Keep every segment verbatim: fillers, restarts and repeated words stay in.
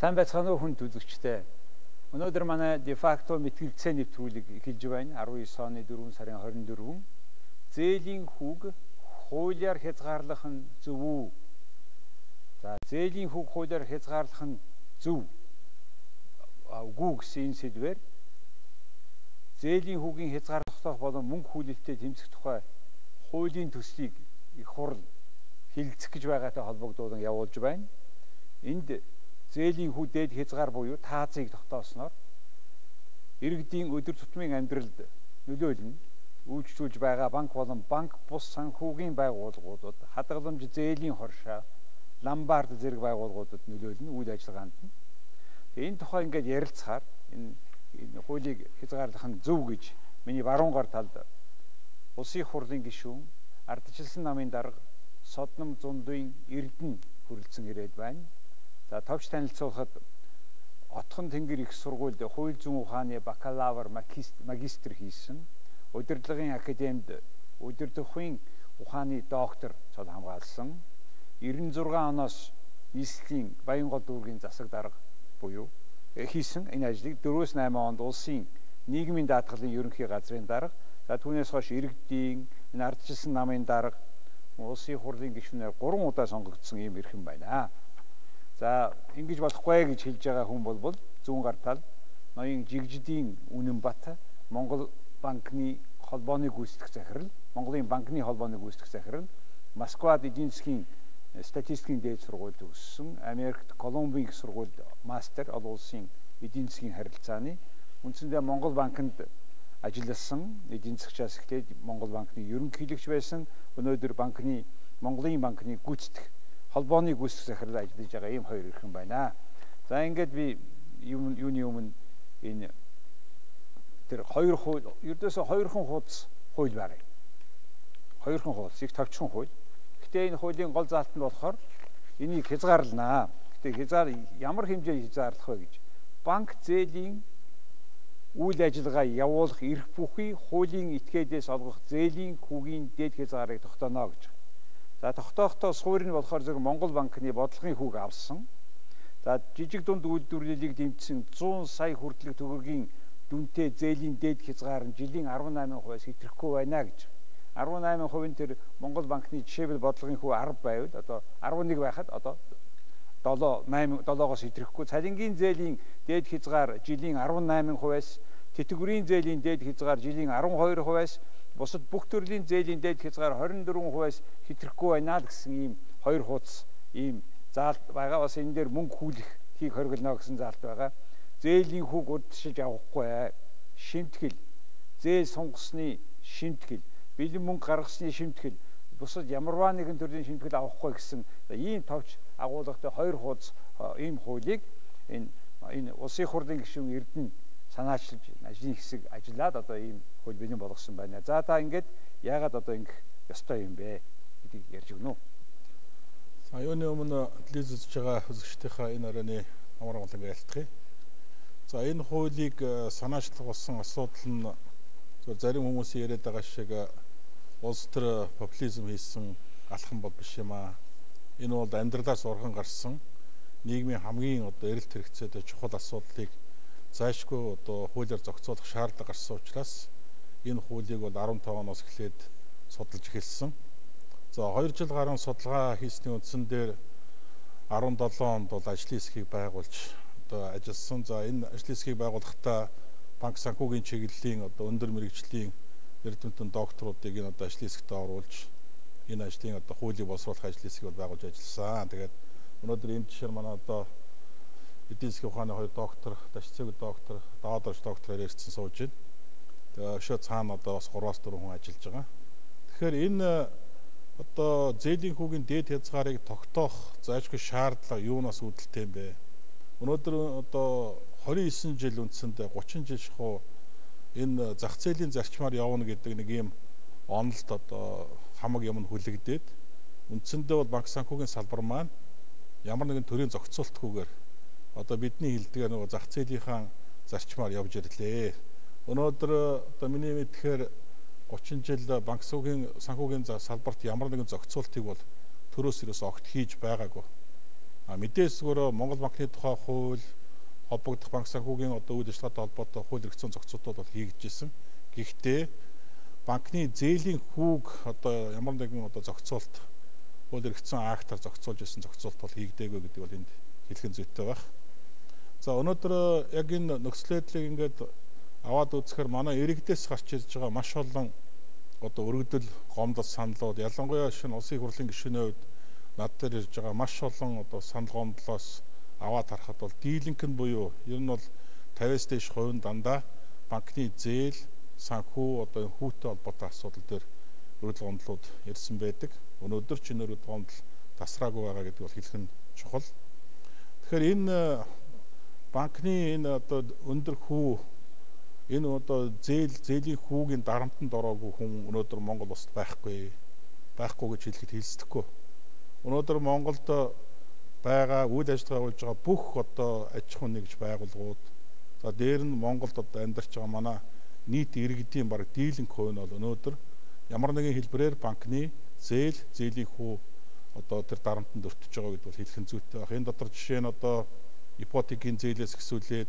Сайн байцгаана уу хүн үзэгчтэй. Өнөөдөр манай дефакто мэтгэлцээ нэвтрүүлэг эхэлж байна. арван девять оны дөрвөн сарын хорин дөрвөн. Зээлийн хүүг хуулиар хязгаарлах нь зөв үү? За, зээлийн хүүг хуулиар хязгаарлах нь зөв үгүй гэсэн энэ сэдвээр зээлийн хүүгийн хязгаарлах болон мөнгө хүлээлттэй тэмцэх тухай хуулийн төслийг их хурл хилцэх гэж байгаатай холбогдуулан явуулж байна. Энд зээлийн хүү дээд хязгаар буюу таазыг тогтоосноор иргэдийн өдөр тутмын амьдралд нөлөөлнө. Үйлчлүүлж байгаа банк болон банк бус санхүүгийн байгууллагуудад хадгаламж зээлийн хоршоо, ломбард зэрэг байгууллагуудад нөлөөлнө үйл ажиллагаанд нь. Тэгээ энэ тухай ингээд ярилцахаар энэ энэ хуулийг хязгаарлах нь зөв гэж миний баруун гар талд улсын хурлын гишүүн ардчилсан намын дарга Содном Зундын Эрдэнэ хүрэлцэн ирээд байна. За, товч танилцуулахад Отхон Тэнгэр их сургуульд хууль зүйн ухааны бакалавр магистр хийсэн, удирдлагын академид удирдахын ухааны доктор цол хамгаалсан, девяносто шесть оноос нийслэлийн Баянгол дүүргийн засаг дарга буюу хийсэн энэ ажлыг дөрвөөс найман онд улсын нийгмийн даатгалын ерөнхий газрын дарга, за түүнээс хойш иргэдийн энэ ардчилсан намын дарга, улсын хурлын гишүүнээр гурван удаа сонгогдсон ийм эрхэм байна. За, ингэж болохгүй гэж хэлж байгаа хүн бол зүүн гар тал ноён Жигжидийн Үнэнбат Монгол банкны холбооны гүйцэтгэх захирал, Монголын банкны холбооны гүйцэтгэх захирал, Москвад эдийн засгийн статистикийн дээд сургуульд төгссөн, Америкт Колумбийн их сургуульд мастер, олон улсын эдийн засгийн харилцааны, үндсэндээ Монгол банкнд ажилласан, эдийн засгчаас эхлээд Монгол банкны ерөнхийлөгч байсан, өнөөдөр банкны Монголын банкны гүйцэтгэх холбооны гүйцэтгэх захирал ажиллаж байгаа ийм хоёр эрхэм байна. За, ингээд би юуны өмнө энэ тэр хоёр хууль, ердөөсөө хоёрхан хуудас хууль байгаа. Хоёрхан хуудас, их товчхон хууль. Гэтэ энэ хуулийн гол заалт нь болохоор энийг хязгаарлана. Гэтэ хязгаар ямар хэмжээнд хязгаарлах вэ гэж. Банк зээлийн үйл ажиллагаа явуулах эрх бүхий хуулийн этгээдээс олгох зээлийн хүүгийн дээд хязгаарыг тогтооно гэж. За, тогтоохдоо суурь нь болохоор зөв Монгол банкны бодлогын хүүг авсан. За, жижиг дунд үйлдвэрлэлийг дэмжсэн зуун сая хүртэлх төгрөгийн дүнтэй зээлийн дээд хязгаар нь жилийн арван намын хувиас хэтрэхгүй байна гэж. арван намын хувийн тэр Монгол банкны жишээбэл бодлогын хүү арав байвал одоо арван нэг байхад одоо долоогоос хэтрэхгүй. Цалингийн зээлийн дээд хязгаар жилийн арван намын хувиас, тэтгэврийн зээлийн дээд хязгаар жилийн арван хоёр хувиас, бусад бүх төрлийн зээлийн дээд хязгаар хорин дөрвөн хувиас хэтрэхгүй байна л гэсэн ийм хоёр хуудас ийм заалт байгаа. Бас энэ дээр мөнгө хүлэхийг хориглоно гэсэн заалт байгаа. Зээлийн хүүг урдчилж авахгүй, шимтгэл, зээл сунгасны шимтгэл, бэлэн мөнгө гаргасны шимтгэл, бусад ямарваа нэгэн төрлийн шимтгэл авахгүй гэсэн ийм товч агуулгатай хоёр хуудас ийм хуулийг энэ энэ улсын хурлын гишүүн Эрдэнэ санаачилж ажлын хэсэг ажиллаад одоо ийм хууль бэлэн болгосон байна. За, та ингээд яагаад одоо ингэх ёстой юм бэ гэдгийг ярьж өгнө үү? За, юуны өмнө телевиз үзэж байгаа үзэгчдийнхаа энэ оройны амар амгалан айлтгая. За, энэ хуулийг санаачлах болсон асуудал нь зарим хүмүүсийн яриад байгаа шиг улс төр популизм хийсэн алхам бол биш юм аа. Энэ бол амьдралаас урган гарсан нийгмийн хамгийн одоо эрэлт хэрэгцээтэй чухал асуудлыг зайлшгүй одоо хуулиар зохицуулах шаардлага гарсан учраас энэ хуулийг бол арван таван оноос эхлээд судалж эхэлсэн. За, хоёр жил гаруй судалгаа хийсний үндсэн дээр арван долоо онд бол ажлын хэсгийг байгуулж одоо ажилласан. За, энэ ажлын хэсгийг байгуулахдаа банк санхүүгийн чиглэлийн одоо өндөр мэргэжлийн эрдэмтэн докторуудыг энэ одоо ажлын хэсэгт оруулж энэ ажлын одоо хуулийг боловсруулах ажлын хэсгийг байгуулж ажилласан. Тэгээд өнөөдөр энэ жишээр манай одоо эдийн засгийн ухааны хоёр доктор, дашцэг доктор, даадорч доктороор ирсэн сууж байна. Тэгээ өшөө цаана одоо бас гураваас дөрвөн хүн ажиллаж байгаа. Тэгэхээр энэ одоо зээлийн хүүгийн дээд хязгаарыг тогтоох зайлшгүй шаардлага юунаас үүдэлтэй юм бэ? Өнөөдөр одоо двадцать девять жил үндсэндээ гучин жил шахуу энэ зах зээлийн зарчмаар явна гэдэг нэг юм онолд одоо хамаг юм хүлэгдээд үндсэндээ бол банк санхүүгийн салбар маань ямар нэгэн төрлийн зохицуултгүйгээр одоо бидний хэлдгээр нөгөө зах зээлийнхаа зарчмаар явж ирлээ. Өнөөдөр одоо миний мэдхээр гучин жил банк санхүүгийн салбарт ямар нэгэн зохицуултыг бол төрөөс ерөөс огт хийж байгаагүй. А мэдээсгөөрөө Монгол банкны тухай хууль, холбогдох банк санхүүгийн одоо үйл ажиллагаатай холбоотой хууль эрх зүйн зохицуултууд бол хийгдчихсэн. Гэхдээ банкны зээлийн хүүг одоо ямар нэгэн одоо зохицуулт хууль эрх зүйн актаар зохицуулж ирсэн зохицуулт бол хийгдээгүй гэдэг бол энд хэлхэн зүйтэй байна. За өнөөдөр яг энэ нөхцөл байдлыг ингээд аваад үзэхээр манай иргэдээс гарч ирж байгаа маш олон одоо өргөдөл, гомдол, саналууд ялангуяа шинэ улсын хурлын гишүүний хувьд над дээр ирж байгаа маш олон одоо санал гомдлоос аваад харахад бол дийлэнх нь буюу ер нь бол тавиас дээш хувийн дандаа банкны зээл, санхүү одоо хүүтэй холбоотой асуудал дээр өргөдөл гомдлууд ирсэн байдаг. Өнөөдөр ч энэ өргөдөл гомдол тасраагүй байгаа гэдэг бол хэлхэн чухал. Тэгэхээр энэ банкны энэ одоо өндөр хүү энэ одоо зээл зээлийн хүүгийн дарамтанд ороогүй хүн өнөөдөр Монгол улсад байхгүй байхгүй гэж хэлэхэд хэлцдэхгүй. Өнөөдөр Монголд байгаа үйл ажиллагаа болж байгаа бүх одоо аж ахуйн нэгж байгууллагууд за дээр нь Монголд одоо амьдарч байгаа манай нийт иргэдийн бараг дийлэнх хувь нь бол өнөөдөр ямар нэгэн хэлбэрээр банкны зээл зээлийн хүү одоо тэр дарамтанд өртөж байгаа гэдг бол хэлхэн зүйтэй байна. Энэ дотор жишээ нь одоо ипотекийн зээлээс эхсүүлээд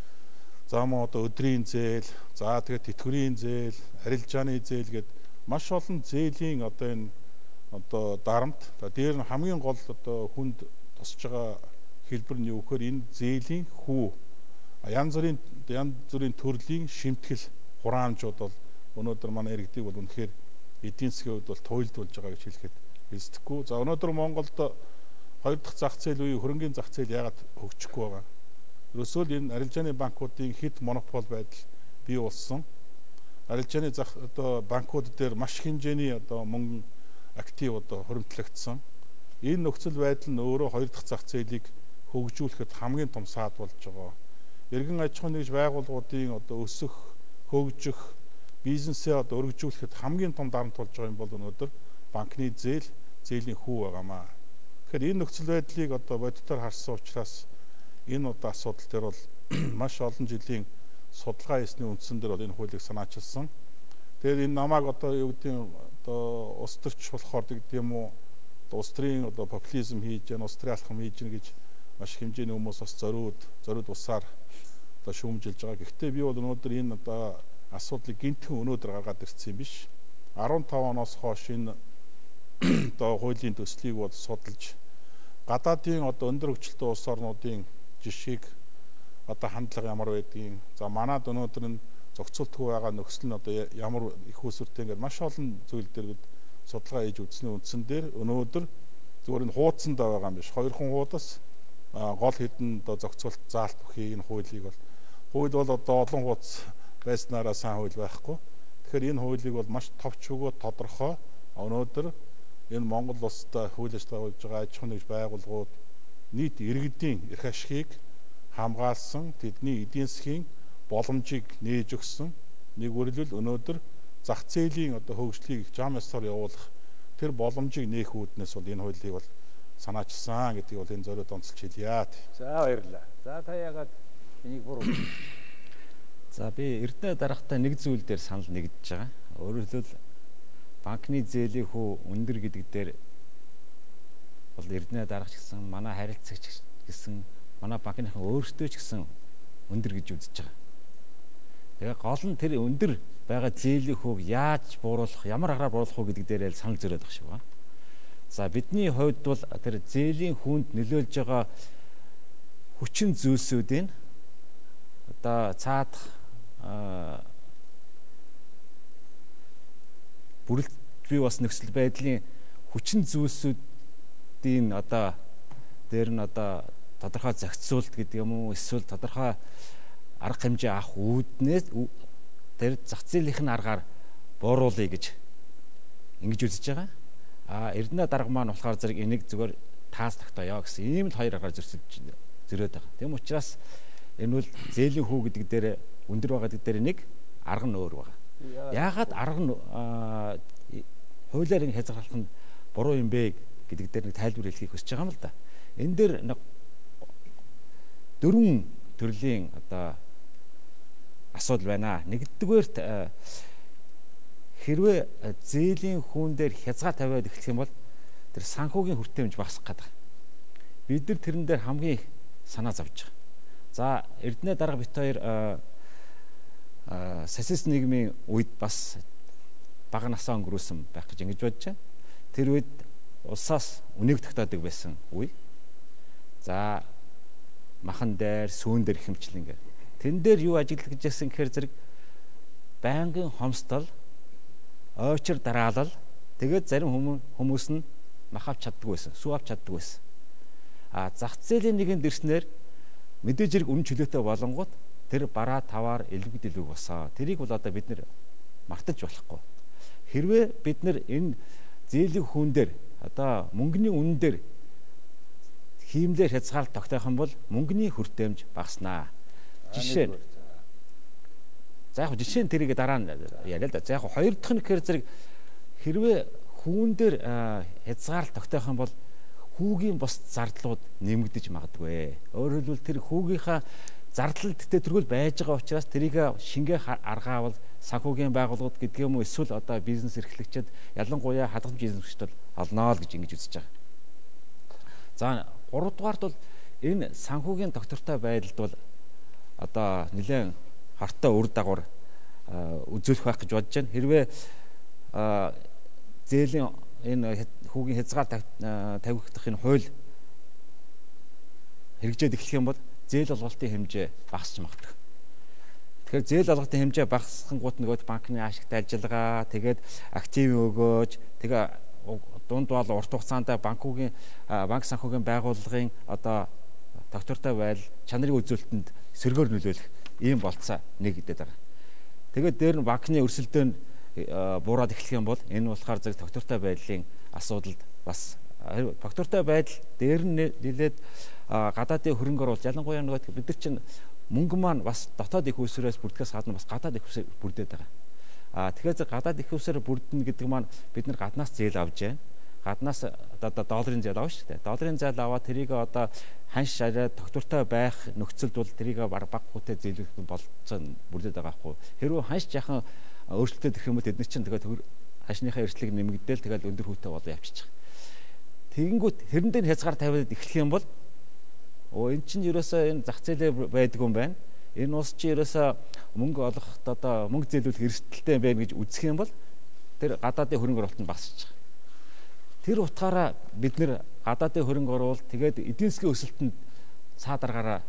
за мөн одоо өдрийн зээл, за тэгээд тэтгэврийн зээл, арилжааны зээл гэдэг маш олон зээлийн одоо энэ одоо дарамт. Дээр нь хамгийн гол одоо хүнд тусж байгаа хэлбэр нь юу гэхээр энэ зээлийн хүү янз бүрийн янз бүрийн төрлийн шимтгэл хураамжууд бол өнөөдөр манай иргэдийг бол үнэхээр эдийн засгийн хувьд бол туйлдуулж байгаа гэж хэлэхэд хэлцдэхгүй. За өнөөдөр Монголд хоёр дахь зах зээл үе хөрөнгөний зах зээл яагаад хөгжихгүй байгаа? Ерөөсөө л энэ арилжааны банкуудын хэд монопол байдал бий болсон. Арилжааны зах одоо банкуд дээр маш хэмжээний одоо мөнгө актив одоо хуримтлагдсан. Энэ нөхцөл байдал нь өөрөө хоёр дахь зах зээлийг хөгжүүлэхэд хамгийн том саад болж байгаа. Иргэн аж ахуйн нэгж байгууллагуудын одоо өсөх, хөгжих, бизнесээ одоо өргөжүүлэхэд хамгийн том дарамт болж байгаа юм бол өнөөдөр банкны зээл, зээлийн хүү байгаамаа. Тэгэхээр энэ нөхцөл байдлыг одоо бодитоор харсан учраас энэ одоо асуудал дээр бол маш олон жилийн судалгаа хийсний үндсэн дээр бол энэ хуулийг санаачилсан. Тэгээд энэ намайг одоо юу гэдэг нь одоо улс төрч болохоор гэдэг юм уу улс төрийн одоо популизм хийж гэн, улс төрийн алхам хийж гэн гэж маш хэмжээний хүмүүс бас зориуд, зориуд усаар одоо шүүмжилж байгаа. Гэхдээ би бол өнөөдөр энэ одоо асуудлыг гинтхэн өнөөдөр гаргаад ирсэн юм биш. арван тав оноос хойш энэ одоо хуулийн төслийг бол судалж гадаадын одоо өндөр хөгжилтэй улс орнуудын жишгийг одоо хандлага ямар байдгийг за манад өнөөдөр нь зохицуултгүй байгаа нөхцөл нь одоо ямар их усүртэй ингээд маш олон зүйл дээр судалгаа хийж үзсний үндсэн дээр өнөөдөр зүгээр нь хуудсанд байгаа юм биш. Хоёр хон хуудас гол хэдэн одоо зохицуулт заалт бүхий энэ хуулийг бол хууль бол одоо олон хуудас байснараа сайн хууль байхгүй. Тэгэхээр энэ хуулийг бол маш товч өгөө тодорхой өнөөдөр энэ Монгол улстай хууль ажиллагаа хийж байгаа аж ахуйн нэгж байгууллагууд нийт иргэдийн эрх ашигыг хамгаалсан тэдний эдийн засгийн боломжийг нээж өгсөн нэг үрлэл өнөөдөр зах зээлийн одоо хөгжлийг зам ёсоор явуулах тэр боломжийг нээх үүднээс бол энэ хуулийг бол санаачилсан гэдгийг бол энэ зориуд онцолж хэлье. За баярлалаа. За та яагаад энийг буруу? За би эрдэнэ даргатай нэг зүйл дээр санал нэгдэж байгаа. Өөрөөр хэлбэл банкны зээлийн хүү өндөр гэдэг дээр бол эрдэнэ даргач гэсэн манай харилцагч гэсэн манай банкныхан өөрсдөө ч гэсэн өндөр гэж үзэж байгаа. Тэгээ гол нь тэр өндөр байгаа зээлийн хүүг яаж бууруулах, ямар аргаар бууруулах вэ гэдэг дээр л санал зөрөөд байгаа шиг байна. За бидний хувьд бол тэр зээлийн хүүнд нөлөөлж байгаа хүчин зүйлсүүдийн одоо цаад бүрэлд бий бас нөхцөл байдлын хүчин зүйлсүүдийн одоо дээр нь одоо тодорхой зохицуулт гэдэг юм уу эсвэл тодорхой арга хэмжээ авах үүднээс тэр зах зээлийн аргаар бууруулъя гэж ингэж үзэж байгаа. А эрдэнэ дарга маань болохоор зэрэг энийг зүгээр таас тогтооё гэсэн ийм л хоёр аргаар зөрчилж зөрөөд байгаа. Тэм учраас энэ бол зээлийн хүү гэдэг дээр өндөр байгаа гэдэг дээр нэг арга нь өөр байгаа. Яагаад арга нь хуулиар ингэ хязгаарлах нь буруу юм бэ гэдэг дээр нэг тайлбар хэлхийг хүсэж байгаа юм л да. Энэ дээр нэг дөрвөн төрлийн одоо асуудал байна. Нэгдүгээрт хэрвээ зээлийн хүүн дээр хязгаар тавиад эхлэх юм бол тэр санхүүгийн хүртээмж багасах гэдэг. бид нар тэрэн дээр хамгийн их санаа зовж байгаа. За Эрдэнэ дарга бит хоёр социалист нийгмийн үед бас бага насаа өнгөрөөсөн байх гэж ингэж бодож байна. Тэр үед улсаас үнийг тогтоодог байсан үе. За махан дээр, сүүн дээр хэмчлэн гэх. Тэн дээр юу ажиглах гэж яасан гэхээр зэрэг байнгын хомсдол, ойчир дараалал, тэгээд зарим хүмүүс нь мах авч чаддгүй байсан, сүү авч чаддгүй байсан. А зах зээлийн нэгэнд ирснээр мэдээж хэрэг үнэн чөлөөтэй болонгууд тэр бараа таваар элбэг дэлбэг босоо. Тэрийг бол одоо бид нэр мартаж болохгүй. Хэрвээ бид нэр энэ зээлийн хүн дээр одоо мөнгөний үнэн дээр хиймлэр хязгаарлалт тогтоох юм бол мөнгөний хүртээмж багаснаа. Жишээ нь за яг жишээ нь тэрийг дараа нь яриа л да. За яг хоёр дахь нь гэхээр зэрэг хэрвээ хүүн дээр хязгаарлалт тогтоох юм бол хүүгийн бос зардлууд нэмэгдэж магадгүй. Өөрөөр хэлбэл тэр хүүгийнхаа зардал тэтгэл байж байгаа учраас тэрийг шингээ аргаавал санхүүгийн байгууллагууд гэдэг юм уу эсвэл одоо бизнес эрхлэгчид ялангуяа хадгалж бизнесчид олноо л гэж ингэж үзэж байгаа. За гуравдугаарт бол энэ санхүүгийн доктортой байдалд бол одоо нэлээд хартай үр дагавар үзүүлэх байх гэж бодож байна. Хэрвээ зээлийн энэ хүүгийн хязгаар тавигдах энэ хууль хэрэгжээд эхлэх юм бол зээл олголтын хэмжээ багасч магадгүй. Тэгэхээр зээл олголтын хэмжээ багасхангууд нөгөө банкны ашигтай ажиллагаа, тэгээд актив өгөөж, тэгээ дунд бол урт хугацаанд банкугийн банк санхүүгийн байгууллагын одоо доктортой байдал чанарын үзүүлэлтэнд сөргөөр нөлөөлөх ийм болцоо нэгдэдэг байгаа. Тэгээд дээр нь банкны өрсөлдөөн буураад эхлэх юм бол энэ болохоор зөв доктортой байдлын асуудалд бас доктортой байдал дээр нь нэлээд гадаадын хөрөнгө оруулалт ялангуяа нөгөө бид нар чинь мөнгө маань бас дотоод их усрээс бүрдгээс гадна бас гадаад их усрээр бүрдээд байгаа. А тэгэхээр гадаад их усрээр бүрдэнэ гэдэг маань бид нар гаднаас зээл авж байна. Гаднаас одоо долларын зээл авна шүү дээ. Долларын зээл аваад тэрийг одоо ханш арай доктортой байх нөхцөлд бол тэрийг баг хүүтэй зээлүүлэх болцоо бүрдээд байгаа хгүй. Хэрвээ ханш яхан өөрчлөлтөд ирэх юм бол эдгээр чинь тэгээд хашныхаа эрсдлийг нэмэгдээл тэгээд өндөр хүүтэй болоо явчих. Тэгэнгүүт хэрэн дээр хязгаар тавиад эхлэх юм бол оо эн чинь ерөөсөө энэ зах зээлээ байдаг юм байна. Энэ ус чи ерөөсөө мөнгө олоход одоо мөнгө зээлүүлэх эрсдэлтэй байна гэж үзэх юм бол тэр гадаадын хөрөнгө оруулалт нь багасч байгаа. Тэр утгаараа бид нэр гадаадын хөрөнгө оруулалт тэгээд эдийн засгийн өсөлтөнд цаа дараагаараа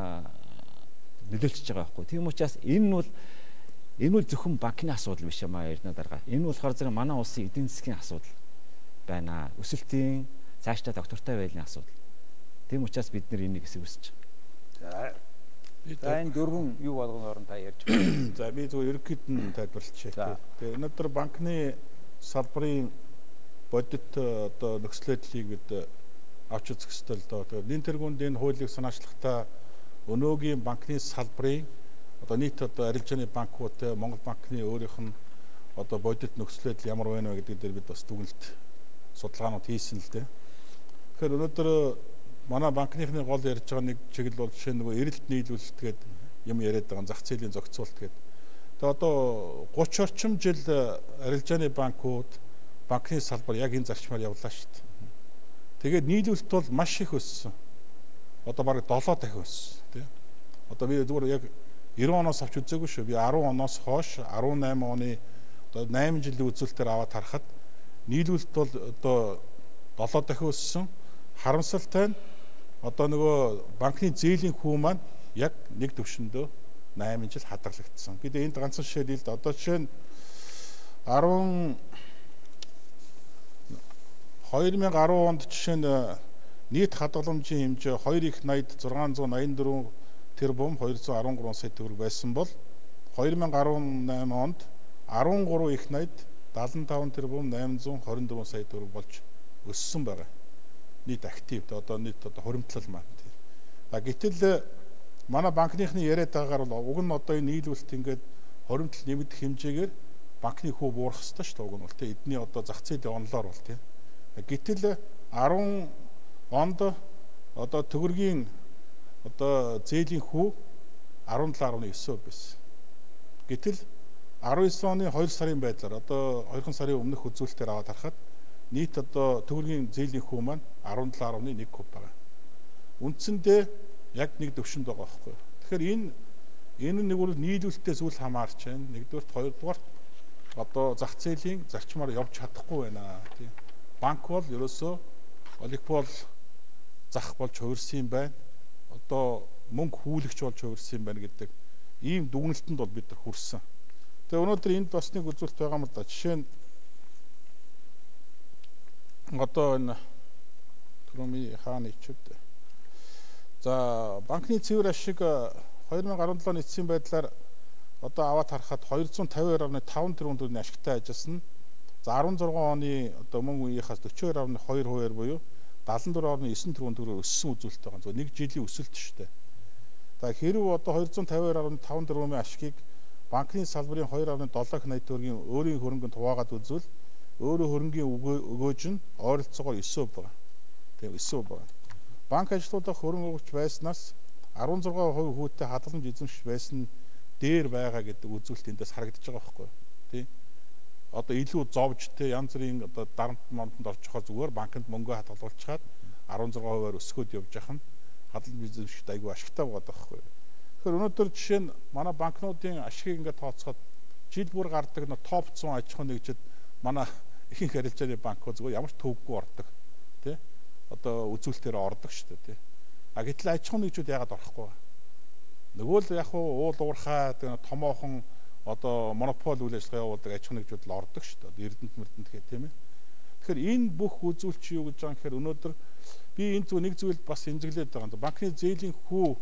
нөлөөлчихөж байгаа байхгүй. Тийм учраас энэ нь бол энэ бол зөвхөн банкны асуудал биш юм аа Эрдэнэ дарга. Энэ болохоор зэрэг манай улсын эдийн засгийн асуудал байна. Өсөлтийн цаашдаа доктортой байдлын асуудал. Тийм учраас бид нэр энийг эсэргүүсэж байгаа. За энэ дөрвөн юу болгоноор нь та ярьж байна. За би зөв ерөнхийд нь тайлбарлчихъя. Тэгээ өнөөдөр банкны салбарын бодит одоо нөхцөлөдлийг бид авч үзэх ёстой л доо. Тэгээ нийт тэргуунд энэ хуулийг санаачлахдаа өнөөгийн банкны салбарын одоо нийт одоо арилжааны банкууд Монгол банкны өөрийнх нь одоо бодит нөхцөлөдөл ямар байна вэ гэдэг дээр бид бас дүгнэлт судалгаанууд хийсэн л дээ. Тэгэхээр өнөөдөр манай банкныхны гол ярьж байгаа нэг чиглэл бол жишээ нөгөө эрэлт нийлүүлэлт гэдэг юм яриад байгаа зах зээлийн зохицуулалт гэдэг. Тэгээ одоо гуч орчим жил арилжааны банкуд банкны салбар яг энэ зарчмаар явлаа шүү дээ. Тэгээд нийлүүлэлт бол маш их өссөн. Одоо бараг долоо дахин өссөн тий. Одоо би зүгээр яг девяносто оноос авч үзээгүй шүү. Би десять оноос хойш десятнайман оны одоо найман жилийн үзүүлэлтээр аваад харахад нийлүүлэлт бол одоо долоо дахин өссөн. Харамсалтай нь одоо нөгөө банкны зээлийн хүү маань яг нэг төвшөндөө найман жил хадгалагдсан. Бид энд ганцхан жишээ л дээ. Одоо жишээ нь две тысячи десять онд жишээ нь нийт хадгаламжийн хэмжээ хоёр их найд зургаан зуун найман дөрвөн тэрбум двести тридцать три сая төгрөг байсан бол две тысячи десятнайман онд десять три их найд семьдесят пять тэрбум восемьсот двадцать четыре сая төгрөг болж өссөн байгаа. Нийт актив одоо нийт одоо хуримтлал маань. А гэтэл манай банкныхны яриад байгаагаар бол уг нь одоо энэ нийлүүлэлт ингээд хуримтлал нэмэгдэх хэмжээгээр банкны хүү буурах ёстой шүү дээ. Уг нь бол тэ эдний одоо зах зээлийн онлоор бол тийм. Гэтэл десять онд одоо төгрөгийн одоо зээлийн хүү десять целых девять байсан. Гэтэл десять оны хоёр сарын байдлаар одоо хоёр сарын өмнөх үзүүлэлтээр аваад харахад нийт одоо төгрөгийн зээлийн хүү маань десять целых нэг куб байгаа. үндсэндээ яг нэг төвшөнд байгаа байхгүй. Тэгэхээр энэ энэ нэг бол нийлүүлэлттэй зүйл хамаарч байна. Нэгдүгээр, хоёрдугаар одоо зах зээлийн зарчмаар явж чадахгүй байна тийм. Банк бол ерөөсөө олигопол зах болж хувирсан юм байна. Одоо мөнгө хүүлэгч болж хувирсан юм байна гэдэг ийм дүгнэлтэнд бол бид нар хүрсэн. Тэгээ өнөөдөр энд бас нэг үзүүлэлт байгаа юм да. Жишээ нь одоо энэ Түрмийн хааны ичүүд. За банкны цэвэр ашиг хоёр мянга арван долооны эцсийн байдлаар одоо аваад харахад хоёр зуун тавин хоёр гаруй таван тэрбум төгрөгийн ашигтай ажилласан. За арван зургаан оны одоо мөн үеийнхээс дөрвөн гаруй хоёр хувиар буюу дадлан дөрвөн гаруй эсрэг тэрбум төгрөгөөр өссөн үзүүлэлт байгаа. Зөв нэг жилийн өсөлт шүү дээ. За хэрв одоо хоёр зуун тавин хоёр гаруй таван тэрбумын ашигыг банкны салбарын хоёр гаруй долоо найд төгрөгийн өөрийн хөрөнгөнд хуваагаад үзвэл өөрөө хөрөнгийн өгөөж нь ойролцоогоор девять перцент байгаа. Тэгээ девять перцент байгаа. Банк ажлуудах хөрөнгө өгч байснаас арван зургаан хувь хүүтэй хадгаламж эзэмшиж байсан дээр байгаа гэдэг үзүүлэлт эндээс харагдаж байгаа байхгүй тий. Одоо илүү зовж те янз бүрийн одоо дарамт манданд орчихоор зүгээр банкнд мөнгө хадгалуулчихад арван зургаан хувиар өсгөөд явж явах нь хадгалж эзэмшигт айгүй ашигтай байгаа байхгүй. Тэгэхээр өнөөдөр жишээ нь манай банкнуудын ашигыг ингээд тооцоход жил бүр гардаг нь топ зуун аж ахуйн нэгжид манай ихэнх арилжааны банкуд зүгээр ямар ч төвөггүй ордог тий. Одоо үзүүлэлтээр ордог шүү дээ тий. А гэтэл аж ахуйн нэгжүүд яагаад орохгүй вэ? Нөгөө л яг уул уурхай томоохон одоо монопол үйл ажиллагаа явуулдаг аж ахуйн нэгжүүд л ордог шүү дээ. Эрдэнэт мөрдөнд гэх тийм ээ. Тэгэхээр энэ бүх үзүүлэлт чи юу гэж байгаа юм гэхээр өнөөдөр би энэ зүйл нэг зүйл бас эмзэглээд байгаа юм. Банкны зээлийн хүү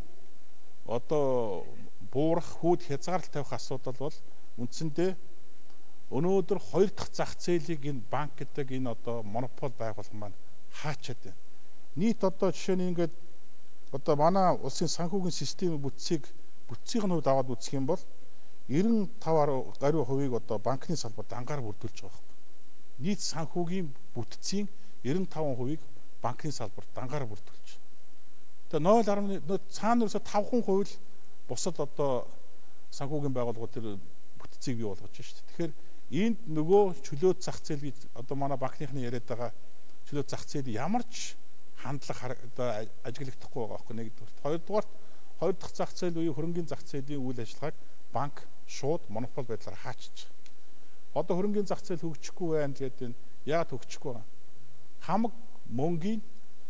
одоо буурах хүүд хязгаарлалт тавих асуудал бол үндсэндээ өнөөдөр хоёр дахь зах зээлийг энэ банк гэдэг энэ одоо монопол байгуулах маань хаачаад байна. Нийт одоо жишээ нь ингээд одоо манай улсын санхүүгийн системийн бүтцийг бүтцийн хувьд аваад үзэх юм бол девяносто пять гаруй хувийг одоо банкны салбарт ангаар бүрдүүлж байгаа юм. Нийт санхүүгийн бүтцийн девяносто пять хувийг банкны салбарт ангаар бүрдүүлж. Тэгээ нөл гаруй цаана ерөөсө таван хувь л бусад одоо санхүүгийн байгууллагууд төр бүтцийг бий болгож байна шүү дээ. Тэгэхээр энд нөгөө чөлөөт зах зээл гэж одоо манай банкныхны яриад байгаа чөлөөт зах зээл ямар ч хандлага одоо ажиглагдахгүй байгаа байхгүй нэгдүгээр. Хоёрдугаар хоёр дахь зах зээл буюу хөрөнгөний зах зээлийн үйл ажиллагааг банк шууд монопол байдлаар хаачиж. Одоо хөрөнгөний зах зээл хөгжихгүй байна гэдэг нь яагаад хөгжихгүй вэ? Хамаг мөнгийн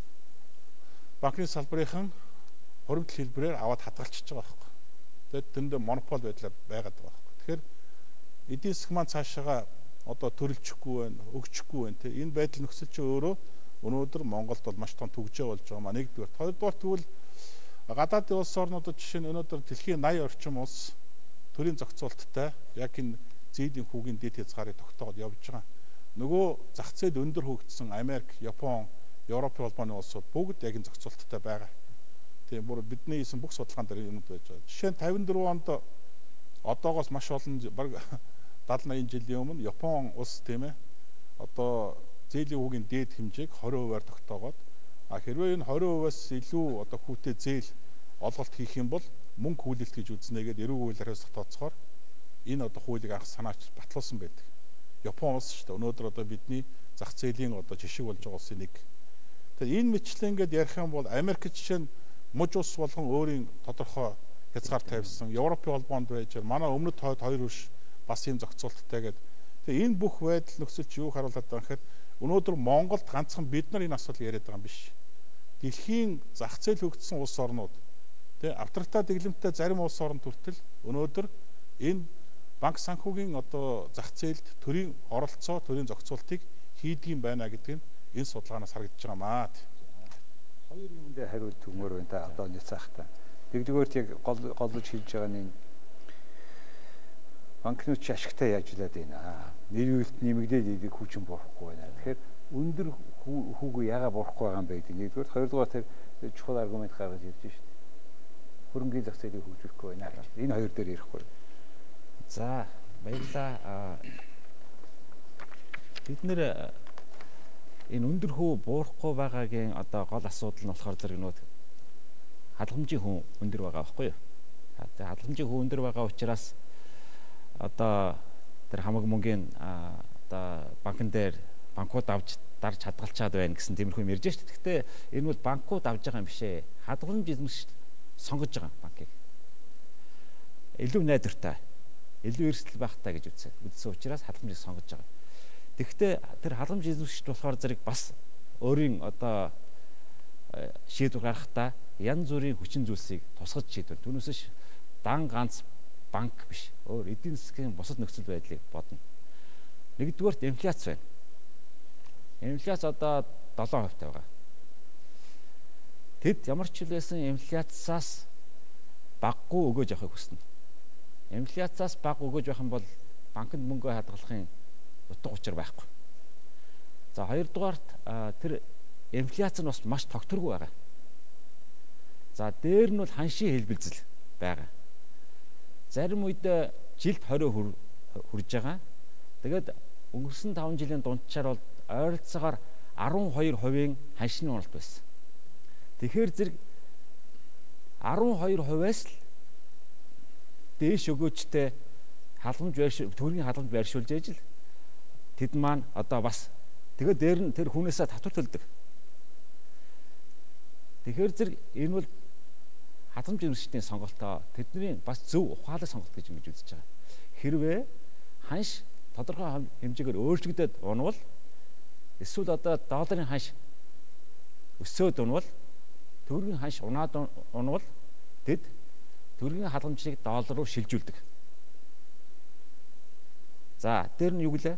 банкны салбарын хөрөнгө хэлбэрээр аваад хадгалчихж байгаа байхгүй. Тэгээд тэнд монопол байдлаар байгаад байгаа байхгүй. Тэгэхээр эдийн засаг маань цаашаага одоо төрөлжихгүй байна, өгчихгүй байна тийм. Энэ байдал нөхцөл чинь өөрөө өнөөдөр Монголд бол маш том түгжээ болж байгаа маа нэгдүгээр. Хоёрдугаар тэгвэл гадаадын улс орнуудад жишээ нь өнөөдөр дэлхийн eighty орчим улс төрийн зохицуулалттай яг энэ зээлийн хүүгийн дэд хязгаарыг тогтоогод явж байгаа. Нөгөө зах зээл өндөр хөгжсөн Америк, Япон, Европын холбооны улсууд бүгд яг энэ зохицуулалттай байгаа. Тийм бүр бидний хийсэн бүх судалгаан дээр юмуд байж байгаа. Жишээ нь тавин дөрвөн онд одоогоос маш олон баг дадлан аян жилийн өмнө Япон улс тийм ээ одоо зээлийн хүүгийн дээд хэмжээг twenty хувиар тогтоогоод а хэрвээ энэ twenty хувиас илүү одоо хүүтэй зээл олголт хийх юм бол мөнгө хүлээлт гэж үзнэгээд эрүүг хуулиараас тооцохоор энэ одоо хуулийг анх санаач батлуулсан байдаг. Япон улс шүү дээ. Өнөөдөр одоо бидний зах зээлийн одоо жишг болж байгаа улсын нэг. Тэгэхээр энэ мэтлэн ингээд ярих юм бол Америк жишээ нь муж улс болгон өөрийн тодорхой хязгаар тавьсан. Европын холбоонд байж манай өмнөд хойд хоёр биш бас ийм зохицуулалттай гэдэг. Тэгээ энэ бүх байдал нөхцөл чи юу харуулдаг вэ гэхээр өнөөдөр Монголд ганцхан бид нар энэ асуудал яриад байгаа юм биш. Дэлхийн зах зээл хөгжсөн улс орнууд тэгээ авторитар дэглэмтэй зарим улс орн төртөл өнөөдөр энэ банк санхүүгийн одоо зах зээлд төрийн оролцоо, төрийн зохицуултыг хийдгийм байна гэдэг нь энэ судалгаанаас харагдаж байгаа маа. Хоёр юмд хариулт өгмөр байна та одоо няцаахта. Нэгдүгээр яг гол голж хийж байгаа нь банкнууд ч ашигтай ажиллаад байна. Нэрвэлт нэмэгдээд идэг хүчин борохгүй байна. Тэгэхээр өндөр хүүгүй яага борохгүй байгаа юм бэ гэдэг. Нэгдүгээр, хоёрдугаар тэр чухал аргумент гаргаж ирж байна шүү дээ. Хөрөнгөний зах зээлийг хөгжүүлэхгүй байна. Энэ хоёр дээр ярихгүй. За баярлалаа. Бид нэр энэ өндөр хүү буурахгүй байгаагийн одоо гол асуудал нь болохоор зэрэг нүүд хадгаламжийн хүн өндөр байгаа байхгүй юу? Тэгээ хадгаламжийн хүн өндөр байгаа учраас одоо тэр хамаг мөнгөний одоо банкн дээр банкуд авч дарж хадгалчаад байна гэсэн тиймэрхүү юм ярьж шүү дээ. Гэхдээ энэ бол банкуд авж байгаа юм бишээ. Хадгаламж эзэмшигч сонгож байгаа банкыг. Илүү найдвартай, илүү эрсдэл багтаа гэж үзсэн. Үзсэн учраас хадгаламжийг сонгож байгаа. Тэгэхдээ тэр хадгаламж эзэмшигч болохоор зэрэг бас өөрийн одоо шийдвэр гаргахдаа янз бүрийн хүчин зүйлсийг тусгаж шийдвэр. Түүнээс дан ганц банк биш. Өөр эдийн засгийн бусад нөхцөл байдлыг бодно. Нэгдүгээрт инфляц байна. Инфляц одоо долоо хувьтай байгаа. Тэд ямар ч хэлсэн инфляцаас баггүй өгөөж явахыг хүснэ. Инфляцаас бага өгөөж байх юм бол банкнд мөнгө хадгалахын утга учир байхгүй. За хоёрдугаарт тэр инфляц нь бас маш тогтворгүй байгаа. За дээр нь бол ханшийн хэлбэлзэл байгаа. Зарим үед жилд тwenty хүрж байгаа. Тэгээд өнгөрсөн таван жилийн дундчаар бол ойролцоогоор twelve percent ханшийн уналт байсан. Тэгэхээр зэрэг twelve percent-аас л дээш өгөөжтэй халамж байршуул төгрөгийн халамж байршуулж ээж л тэд маань одоо бас тэгээд дээр нь тэр хүнээсээ татвар төлдөг. Тэгэхээр зэрэг энэ бол хадгаламж эзэмшигчдийн сонголтоо тэдний бас зөв ухаалаг сонголт гэж ингэж үзэж байгаа. Хэрвээ ханш тодорхой хэмжээгээр өөрчлөгдөд унвал эсвэл одоо долларын ханш өсөөд унвал төгрөгийн ханш унаад унвал тэд төгрөгийн халамжийг доллар руу шилжүүлдэг. За дээр нь юу гэлээ?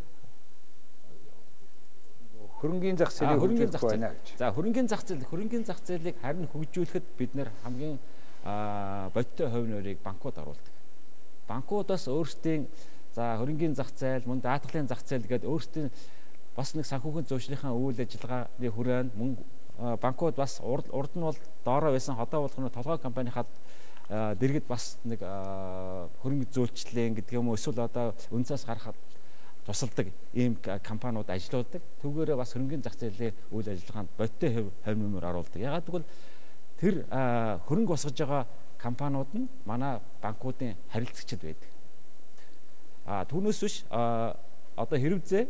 Хөрөнгийн зах зээлийг хөгжүүлэх байна гэж. За хөрөнгийн зах зээл хөрөнгийн зах зээлийг харин хөгжүүлэхэд бид нэр хамгийн бодиттой хувь нөрийг банкуд оруулдаг. Банкудаас өөрсдийн за хөрөнгийн зах зээл, мөн даатгалын зах зээл гэдэг өөрсдийн бас нэг санхүүгийн зөвшөөрлийн үйл ажиллагааны хүрээнд мөн банкуд бас урд нь бол доороо байсан хотоо болгоно толгой компанийнхад дэргэд бас нэг хөрөнгө зөвлөлтлийн гэдэг юм уу эсвэл одоо үнцээс гарахад тусалдаг ийм компаниуд ажиллаулдаг. Түүгээрээ бас хөрөнгөний зах зээлийн үйл ажиллагаанд бодиттой хувь нэмэр оруулдаг. Ягаад гэвэл тэр хөрөнгө босгож байгаа компаниуд нь манай банкуудын харилцагчид байдаг. А түүнээс биш одоо хэрэгцээ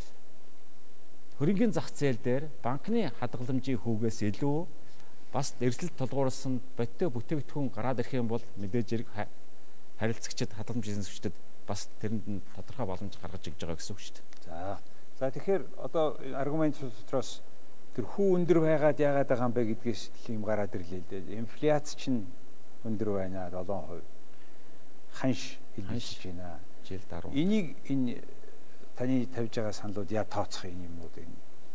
хөрөнгөний зах зээл дээр банкны хадгаламжийн хүүгээс илүү бас эрсдэлд тулгуурласан бодиттой бүтээгдэхүүн гараад ирэх юм бол мэдээж хэрэг харилцагчид хадгаламж эзэмшигчдэд бас тэрэнд нь тодорхой боломж гаргаж өгч байгаа гэсэн үг шүү дээ. За. За тэгэхээр одоо аргумент дотроос тэр хүү өндөр байгаад яагаад байгаа юм бэ гэдгээс юм гараад ирлээ л дээ. Инфляц чинь өндөр байна seven percent. Ханш хэлбэлж байна. Жилд ten. Энийг энэ таны тавьж байгаа саналууд яа тооцох юм уу энэ?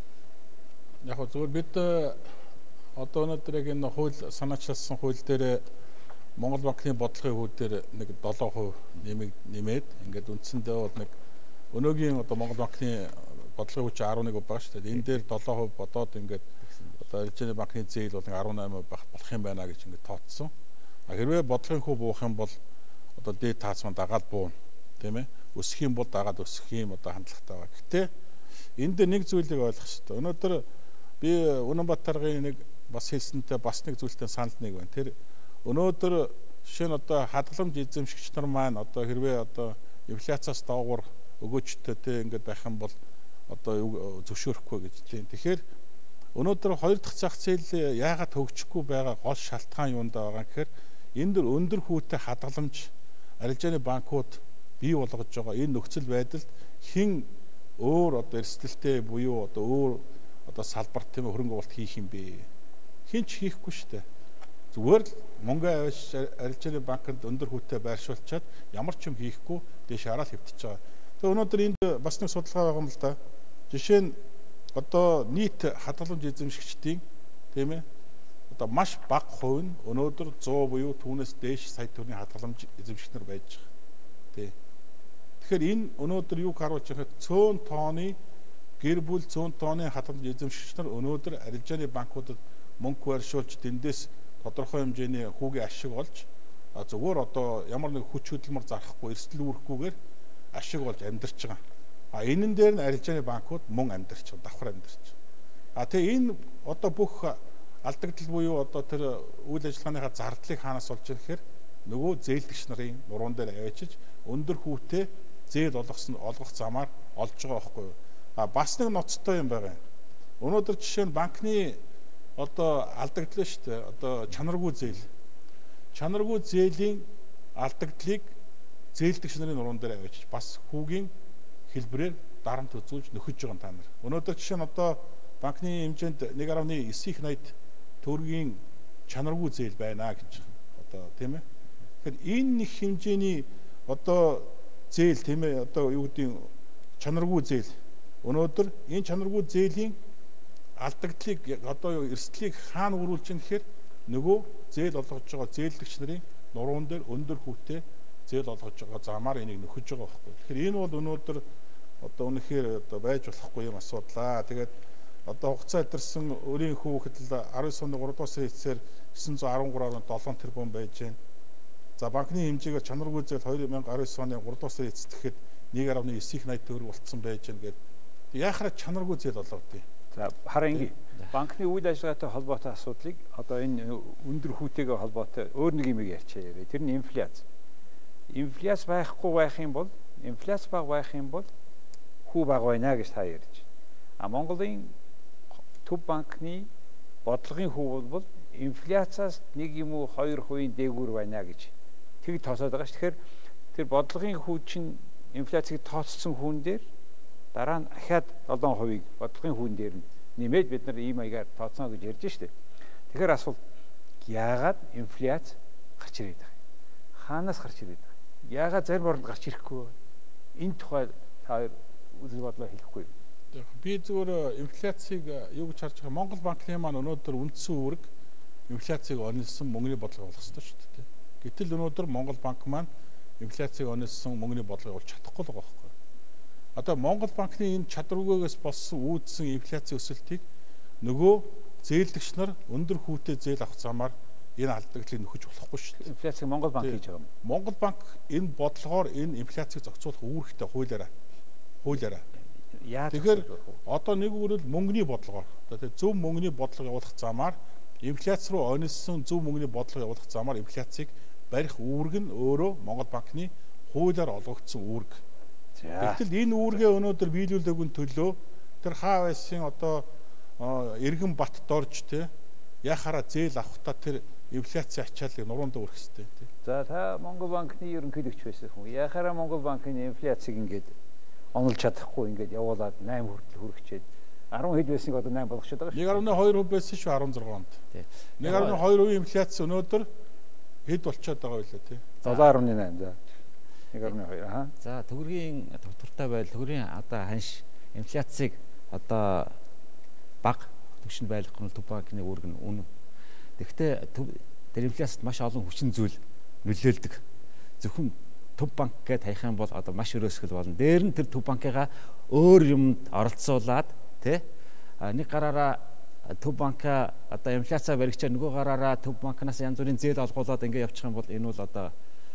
Яг гоо зөвхөн бид одоо өнөөдөр яг энэ хууль санаачлалсан хууль дээр Монгол банкны бодлогын хүү дээр нэг seven percent нэмэг нэмээд ингээд үндсэндээ бол нэг өнөөгийн одоо Монгол банкны бодлогын хүч eleven percent байгаа шүү дээ. Энэ дээр seven percent бодоод ингээд одоо Аржины банкны зээл бол eighteen percent байх болох юм байна гэж ингээд тооцсон. А хэрвээ бодлогын хүү буух юм бол одоо дээд таацман дагаад буuna, тийм ээ. Өсөх юм бол дагаад өсөх юм одоо хандлагатай байгаа. Гэтэ энэ дээр нэг зүйлийг ойлгох хэрэгтэй. Өнөөдөр би Улаанбаатарын нэг бас хэлсэнтэй бас нэг зүйлтэй санал нэг байна. Тэр өнөөдөр жишээ нь одоо хадгаламж эзэмшигч нар маань одоо хэрвээ одоо инфляцаас доогуур өгөөжтэй те ингээд байх юм бол одоо зөвшөөрөхгүй гэж тийм. Тэгэхээр өнөөдөр хоёр дахь зах зээл яагаад хөгжихгүй байгаа гол шалтгаан юундаа байгаа гэхээр энэ дөр өндөр хүүтэй хадгаламж арилжааны банкуд бий болгож байгаа энэ нөхцөл байдалд хэн өөр одоо эрсдэлтэй буюу одоо өөр одоо салбар тийм хөрөнгө оруулалт хийх юм бэ? Хэн ч хийхгүй шүү дээ. Зүгээр л мөнгө авч арилжааны банкнд өндөр хүүтэй байршуулчаад ямар ч юм хийхгүй дэш хараад хэвтэж байгаа. Тэгээ өнөөдөр энд бас нэг судалгаа байгаа юм л да. Жишээ нь одоо нийт хадгаламж эзэмшигчдийн тийм ээ одоо маш бага хувь нь өнөөдөр one hundred буюу түүнээс дээш сая төгрөгийн хадгаламж эзэмшигч нар байж байгаа. Тэ. Тэгэхээр энэ өнөөдөр юг харуулж байхад цөөн тооны гэр бүл цөөн тооны хадгаламж эзэмшигч нар өнөөдөр арилжааны банкудад мөнгө байршуулж тэндээс тодорхой хэмжээний хүүгийн ашиг олж зүгээр одоо ямар нэг хүч хөдөлмөр зарахгүй эрсдэл үүрхгүйгээр ашиг олж амьдарч байгаа. А энэн дээр нь арилжааны банкуд мөн амьдарч байгаа, давхар амьдарч байгаа. А тэгээ энэ одоо бүх алдагдал буюу одоо тэр үйл ажиллагааныхаа зардлыг хаанаас олж ирэх гэхээр нөгөө зээлдэгч нарын нуруунд дээр авчиж өндөр хүүтэй зээл олгосон олгох замаар олж байгаа байхгүй юу. А бас нэг ноцтой юм байгаа. Өнөөдөр жишээ нь банкны одоо алдагдлаа шүү дээ. Одоо чанаргүй зээл. Чанаргүй зээлийн алдагдлыг зээлдэгч нарын нуруунд дээр авчиж бас хүүгийн хэлбэрээр дарамт үзүүлж нөхөж байгаа та нар. Өнөөдөр жишээ нь одоо банкны хэмжээнд нэг гаруй нисэх их найт төгрөгийн чанаргүй зээл байна гэж одоо тийм ээ. Тэгэхээр энэ нэг хэмжээний одоо зээл тийм ээ одоо юу гэдэг чанаргүй зээл. Өнөөдөр энэ чанаргүй зээлийн алдагдлыг одоо эрсдлийг хаана өрүүлж чинь гэхээр нөгөө зээл олгож байгаа зээлдэгч нарын нуруунд дээр өндөр хүүтэй зээл олгож байгаа замаар энийг нөхөж байгаа байхгүй. Тэгэхээр энэ бол өнөөдөр одоо үнэхээр одоо байж болохгүй юм асуудлаа. Тэгээд одоо хугацаа илэрсэн өрийн хүүхэд л аравын сарны гурав дахь сарын эцсээр девять one three point seven тэрбум байж байна. За банкны хэмжээгээр чанаргүй зээл two thousand nineteen оны гурав дахь сарын эцэст гэхэд one point nine их найт төгрөг болцсон байж байна гэдэг. Яахаар чанаргүй зээл олгодгийг. За хараа ингэ банкны үйл ажиллагаатай холбоотой асуудлыг одоо энэ өндөр хүүтэйгээ холбоотой өөр нэг юм ярьчаа. Тэр нь инфляц. Инфляц байхгүй байх юм бол инфляц бага байх юм бол хүү бага байна гэж та ярьж. А Монголын төв банкны бодлогын хүү бол инфляцаас нэг юм уу two percent дээгүүр байна гэж тэг тооцоод байгаа ш. Тэгэхээр тэр бодлогын хүү чинь инфляцийг тооцсон хүн дээр дараа нь ахаад seven percent-ийг бодлогын хүн дээр нь нэмээд бид нар ийм маягаар тооцно гэж ярьж штэ. Тэгэхээр асуулт яагаад инфляц гарч ирээд байгаа юм? Хаанаас гарч ирээд байгаа юм? Яагаад зарим оронд гарч ирэхгүй вэ? Энэ тухай та үзэл бодлоо хэлэхгүй юу? Би зүгээр инфляцийг юу гэж харж байгаа Монгол банкны маань өнөөдөр үндсэн үүрэг инфляцийг онилсон мөнгөний бодлого болох ёстой шүү дээ. Гэтэл өнөөдөр Монгол банк маань инфляцийг онилсон мөнгөний бодлого болж чадахгүй л байгаа байхгүй. Одоо Монгол банкны энэ чадваргүйгээс болсон үүдсэн инфляцийн өсөлтийг нөгөө зээлдэгч нар өндөр хүүтэй зээл авах замаар энэ алдагдлыг нөхөж болохгүй шүү дээ. Инфляцийг Монгол банк хийж байгаа юм. Монгол банк энэ бодлогоор энэ инфляцийг зохицуулах үүрэгтэй хуулиараа. Хуулиараа. Тэгэхээр одоо нэг үрэл мөнгөний бодлогоор одоо зөв мөнгөний бодлого явуулах замаар инфляц руу онилсон зөв мөнгөний бодлого явуулах замаар инфляцийг барих үүрэг нь өөрөө Монгол банкны хуулиар олгогдсон үүрэг. Гэтэл энэ үүргээ өнөөдөр биелүүлээгүй төлөө тэр хаа байсан одоо Иргэн Бат дорж те яхаараа зээл авахтаа тэр инфляцийн ачааллыг нуруунд өрөх хэрэгтэй те. За та Монгол банкны ерөнхийлөгч байсан хүн яхаараа Монгол банкны инфляцийг ингээд онолж чадахгүй ингээд явуулаад eight хүртэл хүрчихээд ten хэд байсныг одоо eight болгочиход байгаа шүү. one point two percent байсан шүү sixteen онд. one point two percent инфляц өнөөдөр хэд болчиход байгаа вэ те? seven point nine за. one point two аа. За төгрөгийн тогтвортой байдал төгрөгийн одоо ханш инфляцийг одоо бага түвшинд байлгах нь төв банкны үүрэг нь үнэн. Тэгэхдээ тэр инфляцид маш олон хүчин зүйл нөлөөлдөг. Зөвхөн төв банк гэд хаях юм бол одоо маш өрөөсгөл болно. Дээр нь тэр төв банкыгаа өөр юмд оролцуулаад тий нэг гараараа төв банка одоо инфляцаа баригчаар нөгөө гараараа төв банкнаас янз бүрийн зээл олгуулад ингэ явчих юм бол энэ бол одоо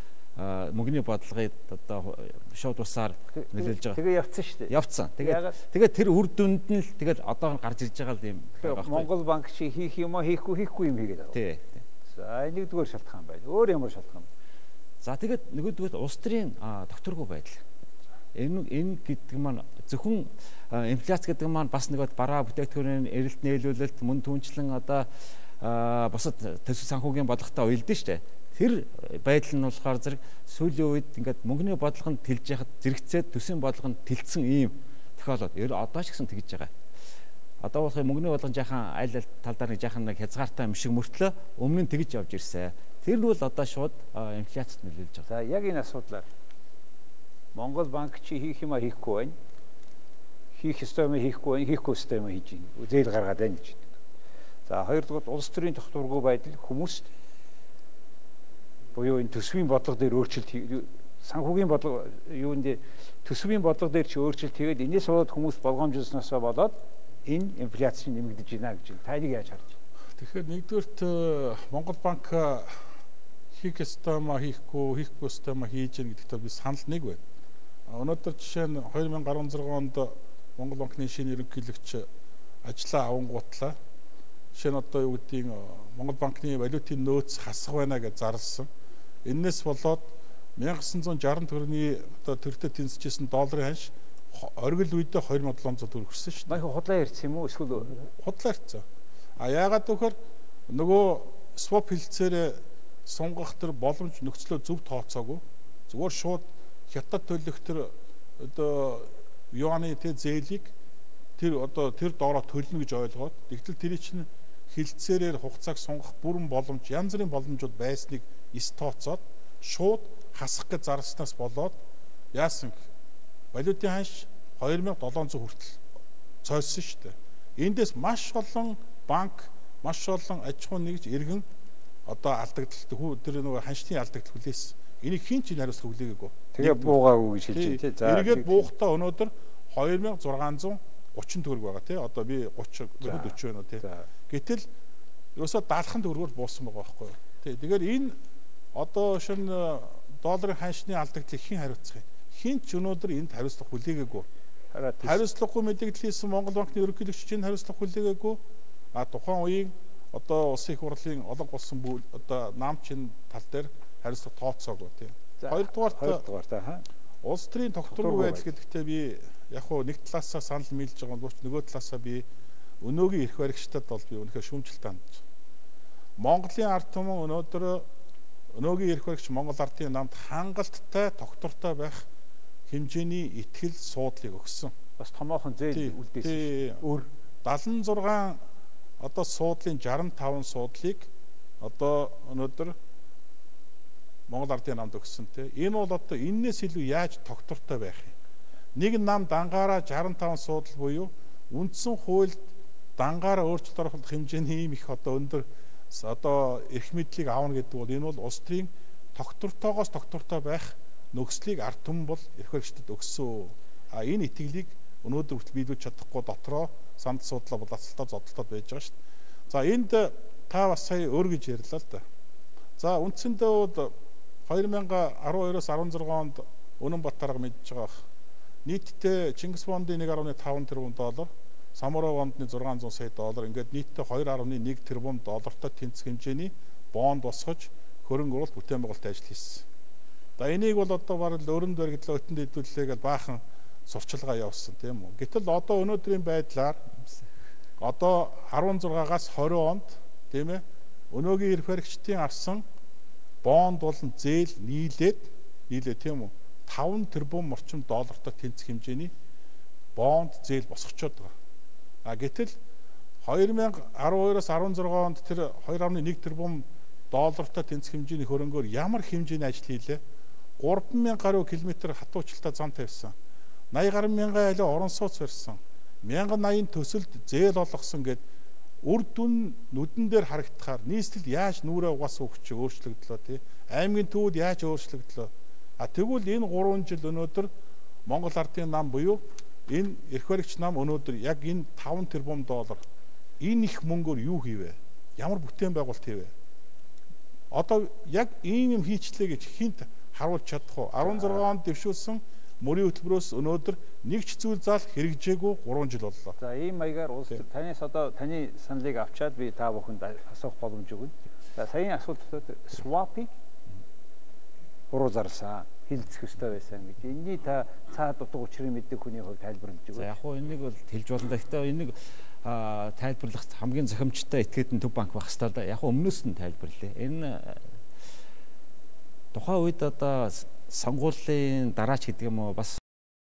мөнгөний бодлогыг одоо шууд усаар нөлөөлж байгаа. Тэгээ явцсан шүү дээ. Явцсан. Тэгээд тэгээд тэр үр дүнд нь л тэгээд одоо гарч ирж байгаа юм байна. Монгол банк чи хийх юм уу хийхгүй хийхгүй юм хийгээд байгаа. Тий. За нэгдүгээр шалтгаан байна. Өөр ямар шалтгаан? За тэгээд нөгөөдгөө улс төрийн докторгүй байдал. Энэ энэ гэдэг маань зөвхөн инфляц гэдэг маань бас нэг бараа бүтээгдэхүүнийн эрэлт нээлүүлэлт мөн түнчлэн одоо бусад төсөв санхүүгийн бодлоготой уялдсан шүү дээ. Тэр байдал нь болохоор зэрэг сүүлийн үед ингээд мөнгөний бодлого нь тэлж яхад зэрэгцээд төсвийн бодлого нь тэлсэн ийм тохиолдол. Ер одоо ч гэсэн тэгж байгаа. Одоо болох мөнгөний бодлого жаахан аль аль талдаар нэг жаахан нэг хязгаартай юм шиг мөртлөө өмнө нь тэгж явж ирсэн. Тэр нь бол одоо шууд инфляцид нөлөөлж байгаа. За яг энэ асуудлаар Монгол банк чи хийх юм а хийхгүй байна. Хийх ёстой юм хийхгүй байна, хийхгүй ёстой юм хийж байна. Зээл гаргаад байна гэж. За хоёрдугаар улс төрийн тогтворгүй байдал хүмүүст буюу энэ төсвийн бодлого дээр өөрчлөлт санхүүгийн бодлого юунд төсвийн бодлого дээр ч өөрчлөлт хийгээд энэс болоод хүмүүс болгоомжлсноосоо болоод энэ инфляц чинь нэмэгдэж байна гэж байна. Та энийг яаж харж байна? Тэгэхээр нэгдүгээрт Монгол банк хийх ёстой юм хийхгүй, хийхгүй ёстой юм хийж гэнэ гэдэгт би санал нэг байна. Өнөөдөр жишээ нь two thousand sixteen онд Монгол банкны шинэ ерөнхийлөгч ажлаа авангуутлаа. Жишээ нь одоо юу гэдгийг Монгол банкны валютын нөөц хасах байна гэж зарласан. Энээс болоод nineteen sixty төгрөгийн одоо төрөлтөд тэнцэжсэн долларын ханш оргил үедээ хоёр мянган долоон зуун төгрөг өгсөн шүү дээ. Маяг худлаа ярьсан юм уу? Эсвэл Худлаа ирсэн. А яагаад гэвэл нөгөө swap хэлцээрээ сунгах тэр боломж нөхцлөө зөв тооцоогүй. Зүгээр шууд хятад төлөх тэр одоо юаны тэр зээлийг тэр одоо тэр доороо төлнө гэж ойлгоод тэгтэл тэр чинь хилцээрээр хугацааг сунгах бүрэн боломж янз бүрийн боломжууд байсныг эс тооцоод шууд хасах гэж зарснаас болоод яасан валютын ханш хоёр мянган долоон зуун хүртэл цойсон шүү дээ. Эндээс маш олон банк, маш олон аж ахуй нэгж иргэн одоо алдагдaltaд хүү тэр нөгөө ханшны алдагдал хүлээсэн. Энийг хин ч хариуцлага хүлээгээгүй. тэгээ буугаагүй гэж хэлж байна тий. За эргээд буухтаа өнөөдөр хоёр мянган зургаан зуун гучин төгрөг байгаа тий. Одоо би гучин төрөд өчөө байна тий. Гэтэл ерөөсөө даалхан төгрөгөөр буусан байгаа байхгүй юу. Тий. Тэгэхээр энэ одоо шин долларын ханшны алдагдлыг хэн хариуцах юм? Хин ч өнөөдөр энд хариуцлага хүлээгээгүй. Хариуцлагагүй мэдээлэл хийсэн Монгол банкны ерөнхийлөгч чинь хариуцлага хүлээгээгүй. А тухайн үеийн одоо улсын их хурлын олон болсон бүл одоо наамчин тал дээр хариуцлага тооцоогүй тийм. Хоёрдугаар хоёрдугаар та хаа. Улс төрийн тогтворгүй байдал гэдэгтээ би яг хуу нэг талаасаа санал нийлж байгаа бол нөгөө талаасаа би өнөөгийн эрх баригчдад бол би үнэхээр шүүмжлэлт хандж. Монголын ард түмэн өнөөдөр өнөөгийн эрх баригч Монгол ардын намд хангалттай тогтвортой байх хэмжээний итгэл суудлыг өгсөн. Бас томоохон зээл үлдээсэн. Өөр даалан зургаан одоо суудлын шестдесет и таван суудлыг одоо өнөөдөр Монгол ардын намд өгсөн те. Энэ бол одоо энээс илүү яаж тогтвортой байх юм? Нэг нам дангаараа шестдесет и таван суудал буюу үндсэн хуульд дангаараа өөрчлөлт оруулах хэмжээний ийм их одоо өндөр одоо эрх мэдлийг аавна гэдэг бол энэ бол улс төрийн тогтвортойгоос тогтвортой байх нөхцөлийг ард түмэн бол эрх баригчдад өгсөн. А энэ итгэлийг өнөөдөр хүртэл биелүүлж чадахгүй дотроо санд суудлаа боловсролтой зодтолтод байж байгаа шүү дээ. За энд та бас сая өөр гэж ярьлаа л да. За үндсэндээ бол хоёр мянган арван хоёроос арван зургаан онд Үнэнбатарга мэдж байгаа. Нийтдээ Чингис бондын нэг гаруй таван тэрбум доллар, Самурай бондны зургаан зуун сая доллар ингээд нийтдээ хоёр гаруй нэг тэрбум доллартай тэнцэх хэмжээний бонд босгож хөрөнгө оруулалт бүтээн байгуулалт ажил хийсэн. За энийг бол одоо бараг өрөнд баригдлаа өтөнд хэдүүлээгээд баахан сурчилгаа явуулсан тийм үү. Гэтэл одоо өнөөдрийн байдлаар одоо арван зургаагаас хорин онд тийм ээ өнөөгийн эрх баригчдын авсан бонд болон зээл нийлээд нийлээ тийм үү таван тэрбум орчим доллартай тэнцэх хэмжээний бонд зээл босгочод байгаа. А гэтэл хоёр мянган арван хоёроос арван зургаан онд тэр хоёр гаруй нэг тэрбум доллартай тэнцэх хэмжээний хөрөнгөөр ямар хэмжээний ажил хийлээ? гурван мянган гаруй километр хатуучилтаа зам тавьсан. наяа гаруй мянган айлаа орон сууц барьсан. мянган наяын төсөлд зээл олгосон гэд үр дүн нүдэн дээр харагдахаар нийслэл яаж нүрээ угаасан өгч өөрчлөгдлөө тий. Аймгийн төвүүд яаж өөрчлөгдлөө. А тэгвэл энэ гурван жил өнөөдөр Монгол ардын нам буюу энэ эрх баригч нам өнөөдөр яг энэ таван тэрбум доллар энэ их мөнгөөр юу хийвэ? Ямар бүтээн байгуулалт хийвэ? Одоо яг ийм юм хийчлээ гэж хинт харуулж чадах уу? арван зургаан онд дэвшүүлсэн мөрийн хөтөлбөрөөс өнөөдөр нэг ч зүйл зал хэрэгжээгүй гурван жил боллоо. За ийм маягаар улс төр танаас одоо таны саналыг авчаад би та бүхэнд асуух боломж өгнө. За саяны асуултууд swap-ыг уруу зарсан, хилцэх ёстой байсан гэж. Энэний та цаад утга учрыг мэддэг хүний хувьд тайлбарлаж өгөө. За яг хуу энийг бол хэлж болно. Гэхдээ энийг тайлбарлах хамгийн зохимжтой этгээдэн төв банк байх хэрэгтэй да. Яг хуу өмнөөс нь тайлбарлаа. Энэ тухайн үед одоо сонгуулийн дараач гэдэг юм уу бас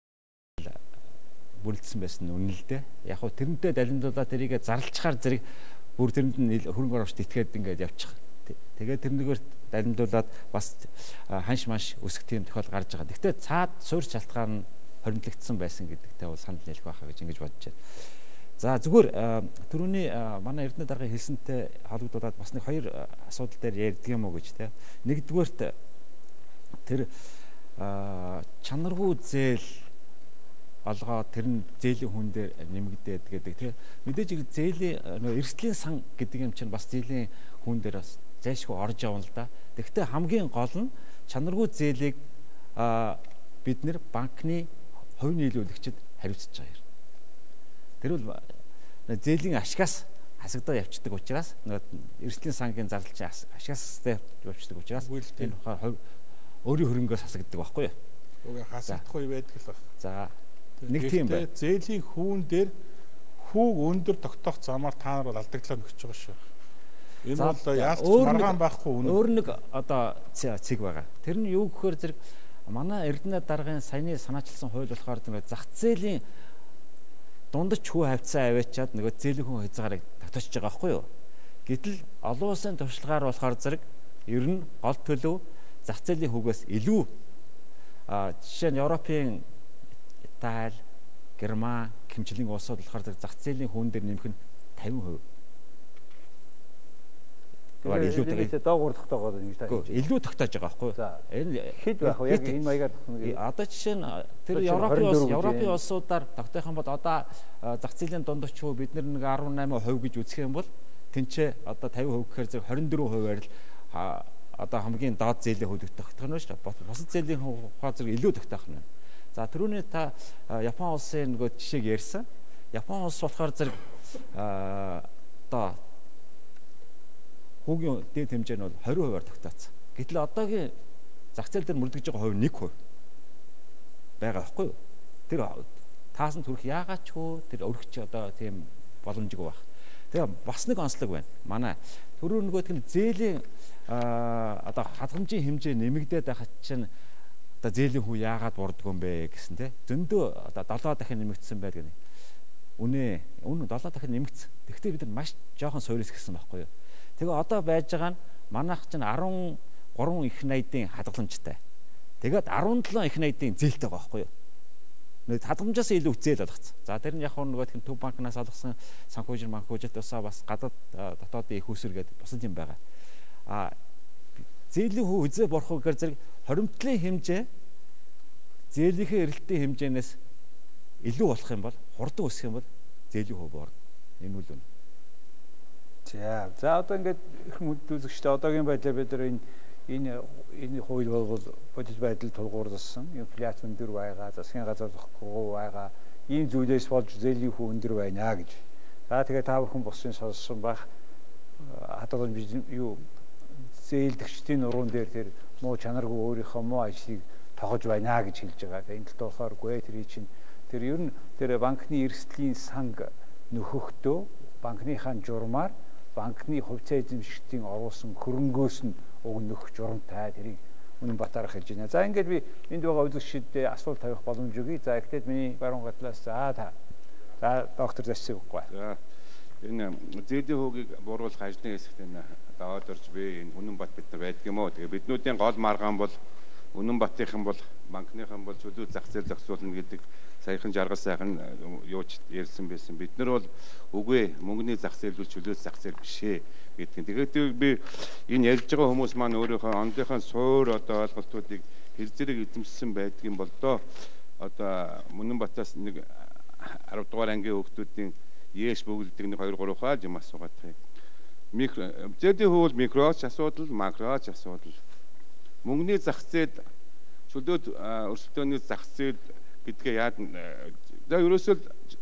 бүрдсэн байсан үнэн л дээ. Яг хуу тэрнтэй далимдуулаад тэрийг зарлцахаар зэрэг бүр тэрэнд нь хөрөнгө оруулалт итгээд ингээд явчих. Тэгээд тэрнийгээр далимдуулаад бас ханш маш өсөх тийм тохиол гарч байгаа. Гэхдээ цаад суурь шалтгаан нь хоригдлогдсон байсан гэдэгтэй бол санал нийлэх байхаа гэж ингэж бодож байна. За зүгээр түрүүний манай Эрдэнэ даргын хэлсэнтэй холбогдуулаад бас нэг хоёр асуудал дээр ярьдаг юм уу гэж те. Нэгдүгээрт тэр чанаргүй зээл олгоо тэр нь зээлийн хүн дээр нэмэгдээд гэдэг тийм мэдээж зээлийн эрсдлийн сан гэдэг юм чинь бас зээлийн хүн дээр бас зайлшгүй орж явна л да. Тэгэхдээ хамгийн гол нь чанаргүй зээлийг бид нэр банкны хувь нийлүүлэгчид хариуцж байгаа юм. Тэр бол зээлийн ашгаас хасагдаад явцдаг учраас эрсдлийн сангийн зардал чинь ашгаастай явцдаг учраас энэ өөрийн хөрөнгөөс хасагддаг байхгүй юу? Уг хасагдахгүй байдаг л байна. За Нэг тийм бай. Зээлийн хүүн дээр хүүг өндөр тогтоох замаар та нар бол алдагдлаа нөхөж байгаа шүү. Энэ бол яалт маргаан байхгүй үнэ. Өөр нэг одоо цэг байгаа. Тэр нь юу гэхээр зэрэг манай Эрдэнэ даргын саяны санаачилсан хууль болохоор нэг зах зээлийн дундаж хүү хавцаа аваачаад нөгөө зээлийн хүн хязгаарыг тогтоочж байгаа байхгүй юу? Гэтэл олон улсын туршлагаар болохоор зэрэг ер нь гол төлөв зах зээлийн хүүгээс илүү а жишээ нь Европын Итали, Герман, Кимчлийн улсууд болохоор зах зээлийн хүүн дээр нэмэх нь тавин хувь. Тэгэхээр илүү доогуур тогтоогоод нэг таа. Илүү тогтоож байгаа байхгүй юу? Энэ хэд байх вэ? Яг энэ маягаар одоо жишээ нь тэр Европын улс Европын улсуудаар тогтоох юм бол одоо зах зээлийн дундч хүү бид нэг арван найман хувь гэж үзэх юм бол тэнцээ одоо тавин хувь гэхээр зэрэг хорин дөрвөн хувиар л одоо хамгийн доод зээлийн хувь тогтоох нь шүү дээ. Бусад зээлийн хувь зэрэг илүү тогтоох нь. За түрүүний та Япон улсын нөгөө жишээг ярьсан. Япон улс болохоор зэрэг одоо хүүгийн дэд хэмжээ нь бол двадцать хувиар тогтооцсон. Гэтэл одоогийн зах зээл дээр мөрдөгж байгаа хувь нэг хувь байгаа байхгүй юу? Тэр таасан төрөх яагаад ч хөө тэр өргөч одоо тийм боломжгүй байх. Тэгээ бас нэг онцлог байна. Манай түрүү нөгөөх нь зээлийн одоо хадгаламжийн хэмжээ нэмэгдээд байхад чинь одоо зээлийн хүү яагаад бурдгүй юм бэ гэсэн те. Зөндөө одоо долоо дахин нэмэгдсэн байдаг нэг. Үнэ үнэ долоо дахин нэмэгдсэн. Тэгвэл бид нар маш жоохон суурьс гэсэн байхгүй юу? Тэгээ одоо байж байгаа нь манайх чинь арван гурван их найдын хадгаламжтай. Тэгээд арван долоо их найдын зээлтэй байгаа байхгүй юу? Нэг хадгаламжаас илүү зээл болгоцсон. За тэр нь яг нөгөө тийм төв банкнаас олгосон санхүүжин банкуужит усаа бас гадаад дотоодын их усүр гэдэг бусад юм байгаа. А зээлийн хүү үзээ борох гэхээр зэрэг хоримтлын хэмжээ зээлийнхээ эрэлтийн хэмжээнээс илүү болох юм бол хурдан өсөх юм бол зээлийн хүү буурна. Энэ үл үнэ. За за одоо ингээд их мүд үзэгчтэй одоогийн байдлаар бид нар энэ энэ энэ хууль бол бодит байдал тулгуурласан. Инфляц өндөр байгаа, засгийн газар зохихгүй байгаа. Ийм зүйлээс болж зээлийн хүү өндөр байна гэж. За тэгээ та бүхэн бусын сонссон байх хадгаламж юу зээлдэгчдийн нуруунд дээр тэр муу чанаргүй өөрийнхөө муу ажлыг тогож байна гэж хэлж байгаа. Энэ талд болохоор тэр чинь тэр ер нь тэр банкны эрсдлийн санг нөхөхдөө банкныхаа журмаар банкны хувьцаа эзэмшигчдийн оруулсан хөрөнгөөс нь өгнөх журамтай тэрийг үнэн батарах хэлж байна. За ингээд би энд байгаа үзэгчдэд асуулт тавих боломж өгье. За ихтэй миний баруун гатлаас за та. За доктор Засиг үгүй. За энэ зээлийн хөөгийг бууруулах ажлын хэсэгт энэ даваад орж би энэ үнэн бат бид нар байдаг юм уу? Тэгээ биднүүдийн гол маргаан бол үнэн батынхан бол банкныхан бол чөлөө зах зээл зохицуулна гэдэг саяхан жаргал сайхан юуч ярьсан байсан. Бид нар бол үгүй мөнгөний зах зээл бол чөлөө зах зээл биш ээ гэдэг. Тэгээд би энэ ярьж байгаа хүмүүс маань өөрийнхөө ондынхаа суур одоо ойлголтуудыг хэр зэрэг эзэмшсэн байдаг юм бол доо одоо Мөнөн Батаас нэг арав дугаар ангийн хүүхдүүдийн ЕШ бүгддэг нэг хоёр гурав хаа юм асуугаад байгаа. Микро зээлийн хөвөл микроч асуудал, макроч асуудал. Мөнгөний зах зээл чөлөө өрсөлдөөний зах зээл гэдгээ яад за ерөөсөө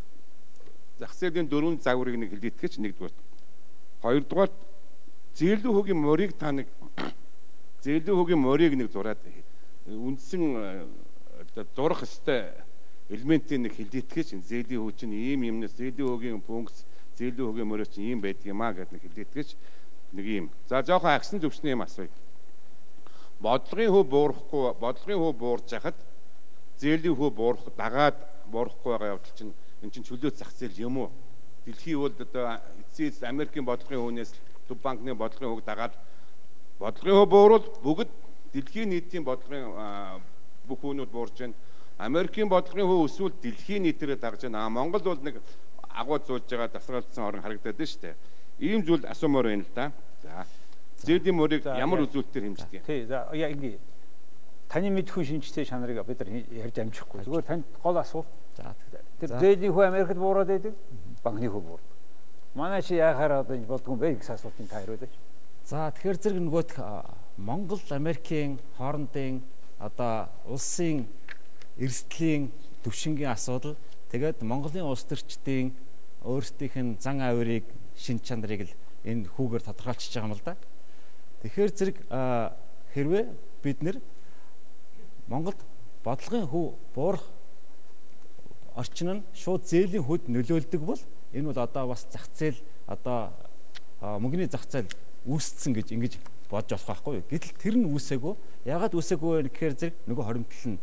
зах зээлийн дөрвөн загварыг нэг хэлээтгэж нэгдүгээр. Хоёрдугаар зээлийн хөгийн морийг та нэг зээлийн хөгийн морийг нэг зураад үндсэн зурах ёстой элементийн нэг хэлээтгэж зээлийн хөө чинь ийм юмнаас зээлийн хөгийн функц зээлийн хөгийн морь чинь ийм байдаг юм а гэдэг нэг хэлээтгэж нэг юм. За жоохон агсан зөвшний юм асууя. Бодлогын хөө буурахгүй бодлогын хөө буурж хахад зээлийн хөө буурах дагаад буурахгүй байгаа явдал чинь эн чинь чөлөө зах зээл юм уу? Дэлхийн бол одоо эцсийн Америкийн бодлогын хөөнөөс төв банкны бодлогын хөг дагаад бодлогын хөө буурвал бүгд дэлхийн нийтийн бодлогын бүх хөөнүүд буурж байна. Америкийн бодлогын хөө өсвөл дэлхийн нийтээрээ дагж байна. А Монгол бол нэг агуу зуулж байгаа тасралтсан орн харагдаад байна шүү дээ. Ийм зүйл асуумаар байна л да. За. Зээлийн морийг ямар үзүүлэлтээр хэмждэг юм? Тий, за яа ингэ таны мэдхүйн шинжтэй чанарыг бид нар ярьж амжихгүй. Зүгээр танд гол асуулт. За тэр зээлийн хүү Америкт буураад байдаг, банкны хүү буурдаг. Манай чи яахаар одоо болдгоо бэ гэсэн асуултыг та хариулаач. За тэгэхээр зэрэг нөгөөх Монгол, Америкийн хоорондын одоо улсын эрсдлийн төвшингийн асуудал тэгээд Монголын улс төрчдийн өөрсдийнх нь зан авирыг шин чанарыг л энэ хүүгээр тодорхойлчихж байгаа юм л да. Тэгэхээр зэрэг хэрвээ бид нэр Монголд бодлогын хүү буурах орчин нь шууд зээлийн хөд нөлөөлдөг бол энэ бол одоо бас зах зээл одоо мөнгөний зах зээл үүсцэн гэж ингэж бодож болох байхгүй юу. Гэтэл тэр нь үүсээгүй. Ягаад үүсээгүй вэ гэхээр зэрэг нөгөө хоримтлал нь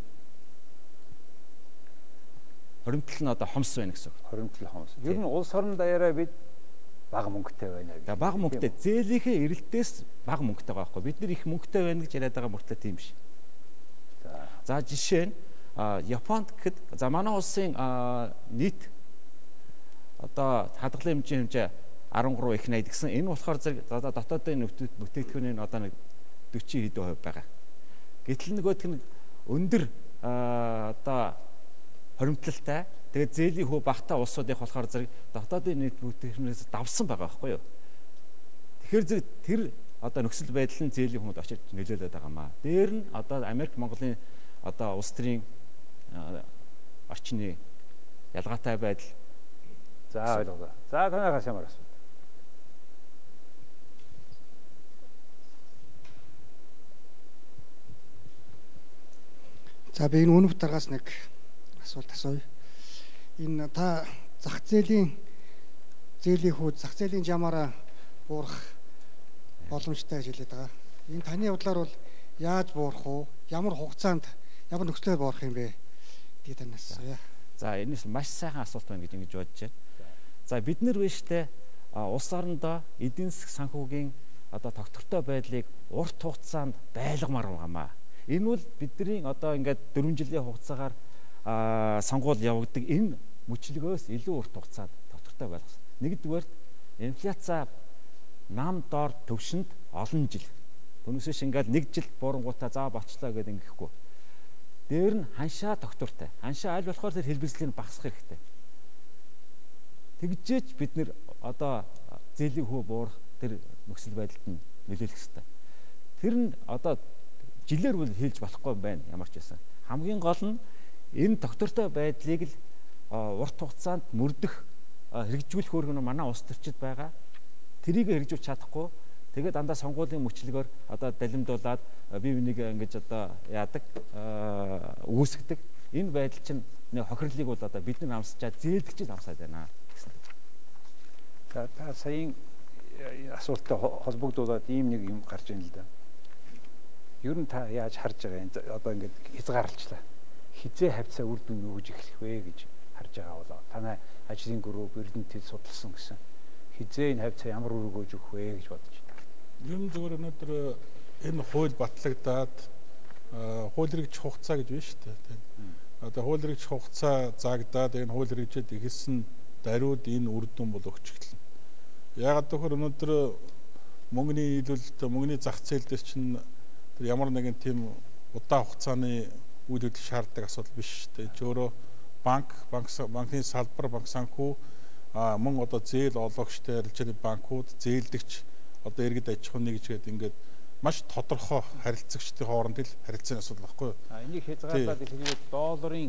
хоримтлал нь одоо хомс байна гэсэн. Хоримтлал хомс. Ер нь улс орон даяараа бид бага мөнгөтэй байна гэж. Бага мөнгөтэй. Зээлийнхээ эрэлтээс бага мөнгөтэй байгаа байхгүй. Бид нар их мөнгөтэй байна гэж яриад байгаа мөртлөө тийм биш. За жишээ нь Японд гэхэд за манай улсын нийт одоо хадгалан хэмжээ хэмжээ арван гурав их найд гэсэн. Энэ болохоор зэрэг одоо дотоодын бүтээгдэхүүний одоо нэг дөрвөн хэдэн хувь байгаа. Гэтэл нөгөөх нь өндөр одоо хоримтлалтай тэгээд зээлийн хөө багтаа улсуудын болохоор зэрэг дотоодын нийт бүтээгдэхүүнээс давсан байгаа байхгүй юу. Тэгэхээр зэрэг тэр одоо нөхцөл байдал нь зээлийн хүмүүд очиж нөлөөлөд байгаа маа. Дээр нь одоо Америк Монголын одоо улс төрийн орчны ялгаатай байдал. За ойлголоо. За танаас ямар асуу. За би энэ өнөв дараагаас нэг асуулт асууя. Энэ та зах зээлийн зээлийн хүүд зах зээлийн жамаараа буурах боломжтой гэж хэлээд байгаа. Энэ таны бодлоор бол яаж буурах вэ? Ямар хугацаанд ямар нөхцөлөөр буурах юм бэ? Гэдэг танаас асууя. За энэс маш сайхан асуулт байна гэж ингэж бодож байна. За бид нар биштэй улс орондоо эдийн засаг санхүүгийн одоо тогтвортой байдлыг урт хугацаанд байлгамаар байгаамаа. Энэ бол бидний одоо ингээд дөрвөн жилийн хугацаагаар сонгуул явагддаг энэ мөчлөгөөс илүү урт хугацаанд тогтвортой байлгасан. Нэгдүгээр инфляци нам доор төвшөнд олон жил. Түүнээс ингээд нэг жил буурангуудаа заа бочлоо гэдэг ингэхгүй. Дээр нь ханшаа тогтвортой. Ханшаа аль болохоор тэр хэлбэрзлийг багасгах хэрэгтэй. Тэгжээч бид нэр одоо зээлийн хөө буурах тэр нөхцөл байдалд нь нөлөөлөх хэрэгтэй. Тэр нь одоо жилээр бол хэлж болохгүй байна ямар ч байсан. Хамгийн гол нь энэ тогтвортой байдлыг л урт хугацаанд мөрдөх хэрэгжүүлэх үүрэг нь манай улс төрчид байгаа. Тэрийг хэрэгжүүлж чадахгүй. Тэгээд дандаа сонгуулийн мөчлөгөөр одоо далимдуулаад бие бинийг ингэж одоо яадаг үүсгдэг. Энэ байдал чинь хохирлыг бол одоо бид нар амсчаад зээлдэгчд амсаад байна гэсэн. За та саяын асуулттай холбогдуулаад ийм нэг юм гарч ийн л да. Ер нь та яаж харж байгаа юм одоо ингээд хязгаарлалчлаа. Хизээ хавцаа үр дүн өгж эхлэх вэ гэж харж байгаа болоо. Танай ажлын групп Эрдэнэтэд судалсан гэсэн. Хизээ энэ хавцаа ямар үр өгж өгөх вэ гэж бодож байна. Ер нь зөвхөн өнөөдөр энэ хууль батлагдаад хууль хэрэгжих хугацаа гэж байна шүү дээ. Одоо хууль хэрэгжих хугацаа заагдаад энэ хууль хэрэгжээд ихэлсэн даруйд энэ үр дүн бол өгч эхэлнэ. Яагаад гэвэл өнөөдөр мөнгөний нийлүүлэлт мөнгөний зах зээл дээр чинь тэр ямар нэгэн тийм удаан хугацааны үйл хөдлөл шаарддаг асуудал биш шүү дээ. Ч өөрөө банк, банк банкны салбар, банк санхүү мөн одоо зээл олгогчтой арилжааны банкуд, зээлдэгч одоо иргэд аж ахуйн нэгж гэдэг ингээд маш тодорхой харилцагчдын хооронд л харилцааны асуудал байхгүй юу? А энийг хязгаарлаад хэлбэл долларын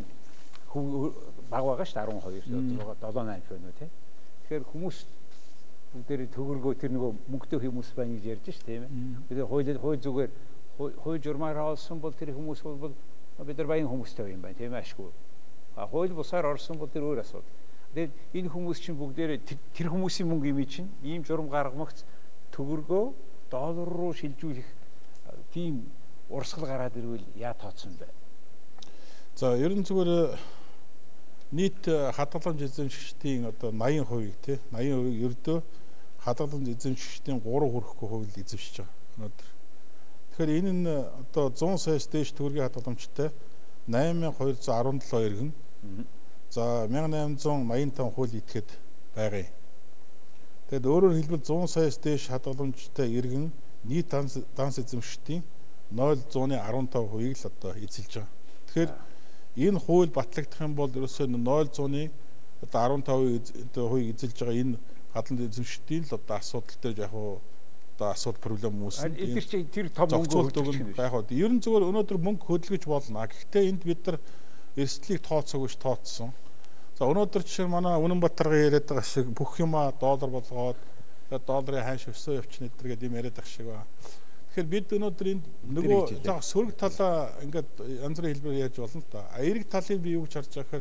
баг байгаа шүү дээ арван хоёр одоо седем восемь байна уу тий. Тэгэхээр хүмүүс бүгдээр төгөргөө тэр нөгөө мөнгөтэй хүмүүс байна гэж ярьж шүү тийм ээ. Бид хууль хууль зүгээр хууль журмаар олсон бол тэр хүмүүс бол бид нар баян хүмүүстэй юм байна тийм ээ ашгүй. А хууль бусаар орсон бол тэр өөр асуудал. Тэгээд энэ хүмүүс чинь бүгдээр тэр хүмүүсийн мөнгө юм чинь ийм журам гаргамагц төгөргөө доллар руу шилжүүлэх тийм урсгал гараад ирвэл яа тооцсон бэ? За ер нь зүгээр нийт хадгаламж эзэмшигчдийн одоо восемь хувийг тий восемь хувийг ердөө хадгаламж эзэмшигчдийн гурав хүрэхгүй хувийг эзэмшиж байгаа өнөөдөр. Тэгэхээр энэ нь одоо зуун саяас дээш төгрөгийн хадгаламжтай восемь мянган хоёр жүз арван долоо иргэн за мянга найман зуун осем таван хууль идэхэд байгаа юм. Тэгэд өөрөөр хэлбэл зуун саяас дээш хадгаламжтай иргэн нийт данс эзэмшигчдийн ноль зууны арван таван хувийг л одоо эзэлж байгаа. Тэгэхээр энэ хууль батлагдах юм бол ерөөсөө ноль зууны одоо арван таван хувийг эзэлж байгаа энэ хадгаламж эзэмшигчдийн л одоо асуудал дээр яг одоо асуудал проблем үүснэ. Эдгээр чи тэр том мөнгө хөдөлгөөн байх уу. Ер нь зөвхөн өнөөдөр мөнгө хөдөлгөж болно. Гэхдээ энд бид нар эрсдлийг тооцоогүй ш тооцсон. За өнөөдөр жишээ манай Үнэнбаатарга яриад байгаа шиг бүх юма доллар болгоод долларын ханш өсөө явчихна гэдэр гэдэг юм яриад байгаа шиг ба. Тэгэхээр бид өнөөдөр энд нөгөө за сөрөг талаа ингээд янз бүрийн хэлбэр яаж болно л да. Эерэг талыг би юу гэж харж байгаа гэхээр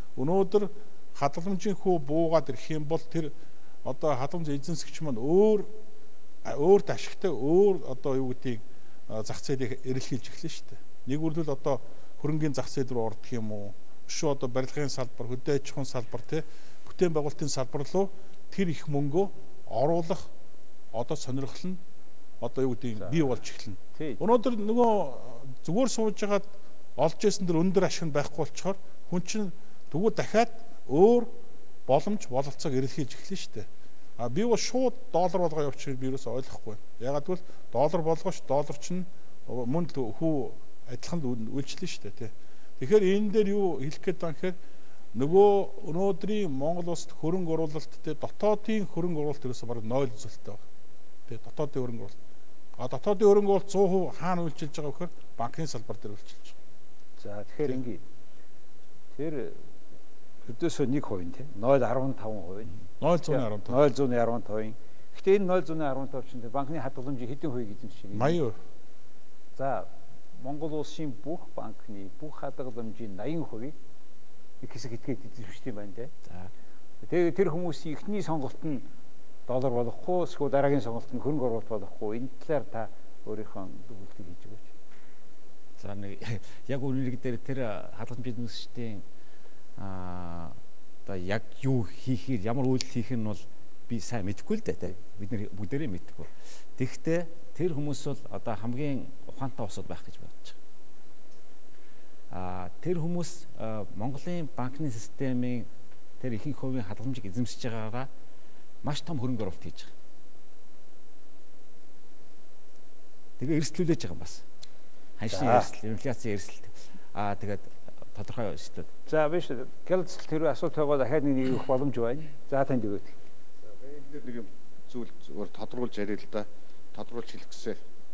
Өнөөдөр хадгаламжийн хүү буугаад ирэх юм бол тэр одоо хадгаламж эзэнсгч маань өөр өөрт ашигтай өөр одоо юу гэдгийг зах зээлийг эрэлхийлж эхлэв шүү дээ. Нэг үрлэл одоо хөрөнгөний зах зээл рүү ордог юм уу? Шүү одоо барилгын салбар, хөдөө аж ахуйн салбар тий бүтээн байгуулалтын салбар руу тэр их мөнгөө оруулах одоо сонирхол нь одоо юу гэдгийг бий болж эхэлнэ. Өнөөдөр нөгөө зүгээр сууж хагаад олж исэн дэр өндөр ашиг байхгүй болчоор хүн чинь тэгвэл дахиад өөр боломж бололцоог эрэлхийлж эхэлнэ шүү дээ. А би бол шууд доллар болгоо явуучих би юус ойлгохгүй. Ягаад гэвэл доллар болгоош доллар чинь мөн хүү адилхан үйлчлэн шүү дээ тий. Тэгэхээр энэ дээр юу хэлэх гээд байгаа гэхээр нөгөө өнөөдрийн Монгол улсад хөрөнгө оруулалт тий дотоодын хөрөнгө оруулалт ерөөсө бараг ноль үзүүлэлттэй байна. Тий дотоодын хөрөнгө оруулалт. А дотоодын хөрөнгө оруулалт сто процент хаана үйлчилж байгаа гэхээр банкны салбар дээр үйлчилж байгаа. За тэгэхээр ингээд тэр өдөөсөө нэг хувийн тий ноль арван таван хувийн ноль зуун арван таван ноль зуун арван таван. Гэхдээ энэ ноль зуун арван таван чинь банкны хадгаламжийн хэдэн хувийг эзэмшиж байна? восемьдесят. За Монгол улсын бүх банкны бүх хадгаламжийн восемьдесят хувийг их хэсэг этгээд эзэмшиж юм байна тий. За тэгээд тэр хүмүүсийн эхний сонголт нь доллар болохгүй эсвэл дараагийн сонголт нь хөрөнгө оруулалт болохгүй энэ талаар та өөрийнхөө дүгнэлтийг хийж өгөөч. За нэг яг үнэрэг дээр тэр хадгаламжийн эзэмшигчдийн аа одоо яг юу хийхээр ямар үйлдэл хийх нь бол би сайн мэдэхгүй л дээ. Бид нэр бүгдээрээ мэдэхгүй. Тэгэхдээ тэр хүмүүс бол одоо хамгийн ухаантай усуд байх гэж бодож байгаа. Аа тэр хүмүүс Монголын банкны системийн тэр ихэнх хувийн хадгаламжийг эзэмшиж байгаагаа маш том хөрөнгө оруулалт хийж байгаа. Тэгээ эрсдлүүлж байгаа юм бас. Ханшны эрсдэл, инфляцийн эрсдэл. Аа тэгээд тодорхой өсөлт. За биш гэлцэл тэр асуулт байгаа дахиад нэг нэг их боломж байна. За танд өгөөд. За би нэг юм зүйл зүгээр тодруулж яриа л да. Тодруулж хэлэх гэсэн.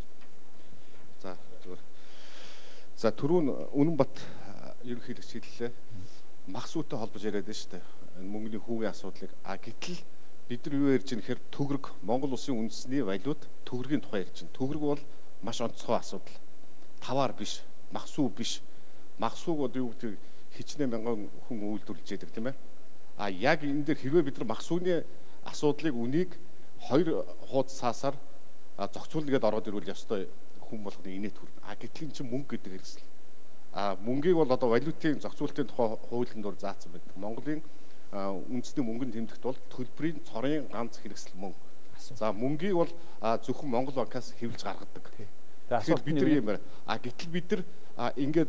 За зүгээр. За түрүүн Үнэнбат ерөнхийлөгч хэллээ. Мах сүйтэй холбож яриад байна шүү дээ. Мөнгөний хүүгийн асуудлыг. А гэтэл бид нар юу ярьж байгаа нэхэр төгрөг Монгол улсын үндэсний валют төгрөгийн тухай ярьж байна. Төгрөг бол маш онцгой асуудал. Таваар биш, мах сүү биш. Мах сүүг одоо юу гэдэг хичнээн мянган хүн үйлдвэрлэж яадаг тийм ээ. А яг энэ дээр хэрвээ бид нар мах сүүний асуудлыг үнийг хоёр хуудас цаасаар зохицуулна гэдээ ороод ирвэл ёстой хүн болгоны инээд хүрнэ. А гэтэл энэ чинь мөнгө гэдэг хэрэгсэл. А мөнгийг бол одоо валютын зохицуулалтын тухай хуулийн дор заасан байдаг. Монголын үндэсний мөнгөнд тэмдэгт бол төлбөрийн цорын ганц хэрэгсэл мөнгө. За мөнгийг бол зөвхөн Монгол банкаас хэвлэж гаргадаг. Тэгэхээр бид нар юм байна. А гэтэл бид нар ингээд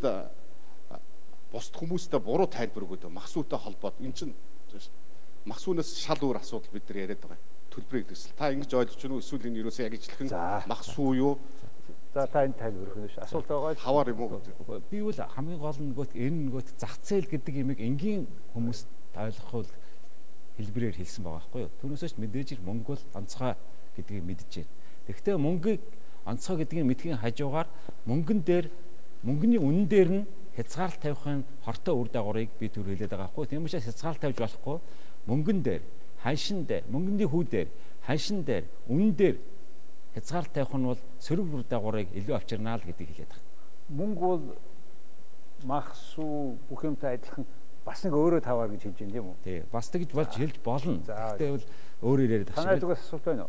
бусд хүмүүстэй буруу тайлбар өгöd мах сүйтэй холбоод эн чинь мах сүүнээс шал өөр асуудал бид нар яриад байгаа. Төлбөрийн хэрэгсэл. Та ингэж ойлгож байна уу? Эсвэл энэ юусоо яг ижилхэн мах сүү юу? За та энэ тайлбар өгнө ш. Асуулт байгаа. Хавар юм уу гэдэг. Би бол хамгийн гол нь нөгөөт энэ нөгөөт зах зээл гэдэг имийг энгийн хүмүүс ойлгоход хэлбэрээр хэлсэн байгаа байхгүй юу? Түүнээсээ ч мэдээж мөнгө бол онцгой гэдгийг мэдэж байна. Тэгэхдээ мөнгийг онцгой гэдгийг мэдхийн хажуугаар мөнгөн дээр мөнгөний үнэн дээр нь хязгаарлалт тавихын хортой үр дагаврыг би түр хэлээд байгаа байхгүй. Тийм учраас хязгаарлалт тавьж болохгүй. Мөнгөн дээр, ханшин дээр, мөнгөний хүү дээр, ханшин дээр, үнэн дээр хязгаарлалт тавих нь бол сөрөг үр дагаврыг илүү авчирнаа л гэдгийг хэлээд байгаа. Мөнгө бол мах сүү бүх юмтай адилхан бас нэг өөрөө таваар гэж хэлж байна тийм үү? Тий. Бас тэгж болж хэлж болно. Гэхдээ бол өөрөөр яриад байгаа. Танай зүгээс асуулт байна уу?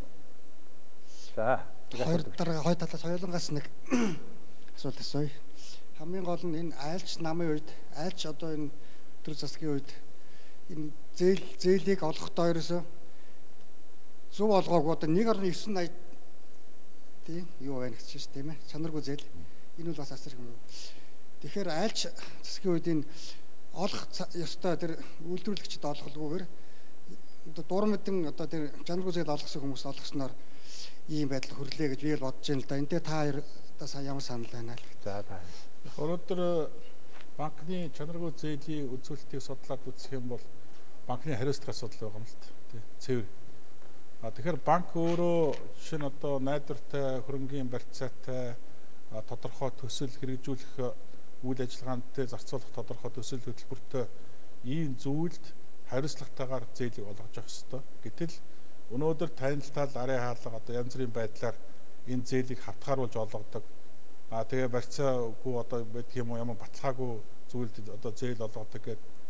За. Хоёр дараа хоёр талаас хоёулангаас нэг асуулт асууя. Хамгийн гол нь энэ айлч намын үед, айлч одоо энэ төр засгийн үед энэ зээл зээлийг олохдоо ерөөсөө зөв олгоогүй одоо нэг орны девять ойд тийм юу байна гэж чинь тийм ээ. Чанаргүй зээл. Энэ бол бас асар юм. Тэгэхээр айлч засгийн үед энэ олох ёстой тэр үйлдвэрлэгчд олголгүйгээр одоо дур мэдэн одоо тэр чанаргүй зээл олгосон хүмүүс олгосноор ийм байдал хүрлээ гэж би л бодож байна л да. Энд дээр та хоёр одоо сая ямар санал байна л. За та. Өнөөдөр банкны чанаргүй зээлийн үзүүлэлтийг судлаад үзэх юм бол банкны хариуцлага асуудал байгаа юм л тий. Цэвэр. А тэгэхээр банк өөрөө жишээ нь одоо найдвартай хөрөнгөний барьцаатай тодорхой төсөл хэрэгжүүлэх үйл ажиллагаантай зарцуулах тодорхой төсөл хөтөлбөртэй ийм зүйлд хариуцлагатайгаар зээлийг олгож явах ёстой. Гэтэл өнөөдөр танилцал арын хаалга одоо янз бүрийн байдлаар энэ зээлийг хавтгааруулж олгодог. А тэгээ барьцаагүй одоо байдаг юм уу ямар баталгаагүй зүйлд одоо зээл олгодог гэдэг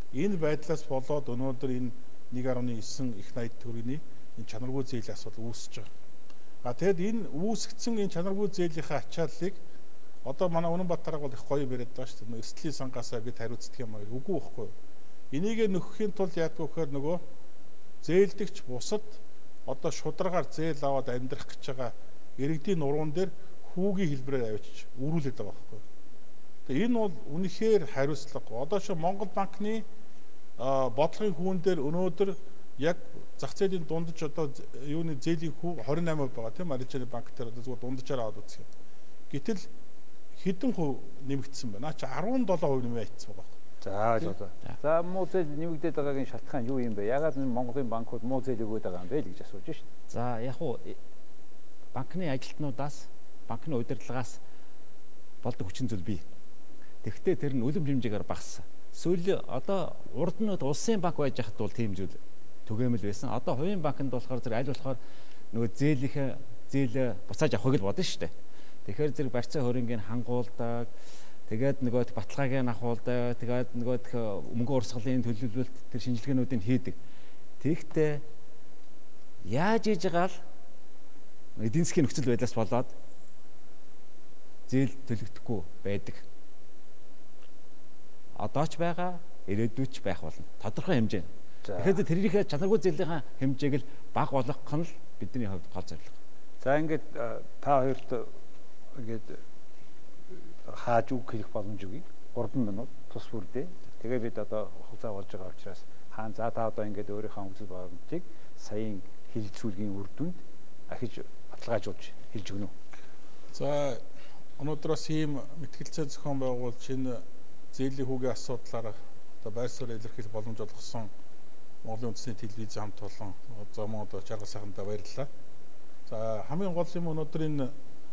Энэ байдлаас болоод өнөөдөр энэ нэг гаруй девять их найд төгрөгийн энэ чанаргүй зээлийн асуудал үүсэж байгаа. А тэгэд энэ үүсгэсэн энэ чанаргүй зээлийнхаа ачааллыг одоо манай Үнэнбаатараг бол их гоё бариад байгаа шүү дээ. Эрсдлийн сангаасаа бид хариуцдаг юм аа. Үгүй байхгүй юу? Энийг нөхөхийн тулд яадаг вэхээр нөгөө зээлдэгч бусад одоо шударгаар зээл аваад амьдрах гэж байгаа иргэдийн нуруунд дээр хүүгийн хэлбэрээр авчиж өрүүлээд байгаа байхгүй. Тэгээ энэ бол үнэхээр хариуцлагагүй. Одоо шо Монгол банкны бодлогын хүүн дээр өнөөдөр яг зах зээлийн дундаж одоо юуны зээлийн хүү двадцать восемь байгаа тийм Арижаны банк дээр одоо зүгээр дунджаар аваад үзье. Гэтэл хэдэн хувь нэмэгдсэн байна. Наа чи десять перцент нэмээ хийсэн байгаа. За ойлголоо. За муу зээл нэмэгдээд байгаагийн шалтгаан юу юм бэ? Ягаад Монголын банкуд муу зээл өгөөд байгаа юм бэ л гэж асууж шít. За яг уу банкны ажилтнуудаас банкны удирдлагаас болдог хүчин зүйл бий. Тэгэхдээ тэр нь үлэм хэмжээгээр багассан. Сүүл одоо урд нь улсын банк байж хахад бол тийм зүйл түгээмэл байсан. Одоо хувийн банкнд болохоор зэрэг аль болохоор нөгөө зээлийнхээ зээл буцааж авахыг л бодно шүү дээ. Тэгэхээр зэрэг барьцаа хөрөнгийг хангуулдаг. Тэгээд нөгөө баталгааг нь ахуулдаг. Тэгээд нөгөө мөнгө урсгалын төлөвлөлт тэр шинжилгээнүүдийг хийдэг. Тэгэхдээ яаж хийж байгаа л эдийн засгийн нөхцөл байдлаас болоод зээл төлөгдөхгүй байдаг. Одоо ч байгаа, ирээдүйд ч байх болно. Тодорхой хэмжээ. Тэгэхээр тэрийнхээ чанаргүй зээлийн хэмжээг л бага болгох нь л бидний хувьд гол зорилго. За ингээд та хоёрт ингээд хааж үг хэлэх боломж өгье. гурван минут тус бүрдээ. Тэгээ бид одоо хугацаа болж байгаа учраас хаан за та одоо ингээд өөрийнхөө үзэл баримтыг саяын хилцүүлгийн үр дүнд ахиж баталгаажуулж хэлж өгнө үү? За өнөөдрөөс ийм мэтгэлцээ зохион байгуулж энэ зээлийн хүүгийн асуудлаар одоо байр суурь илэрхийлэх боломж олгосон Монголын үндэсний телевиз хамт олон зомоод жаргал сайхандаа баярлалаа. За хамгийн гол юм өнөөдөр энэ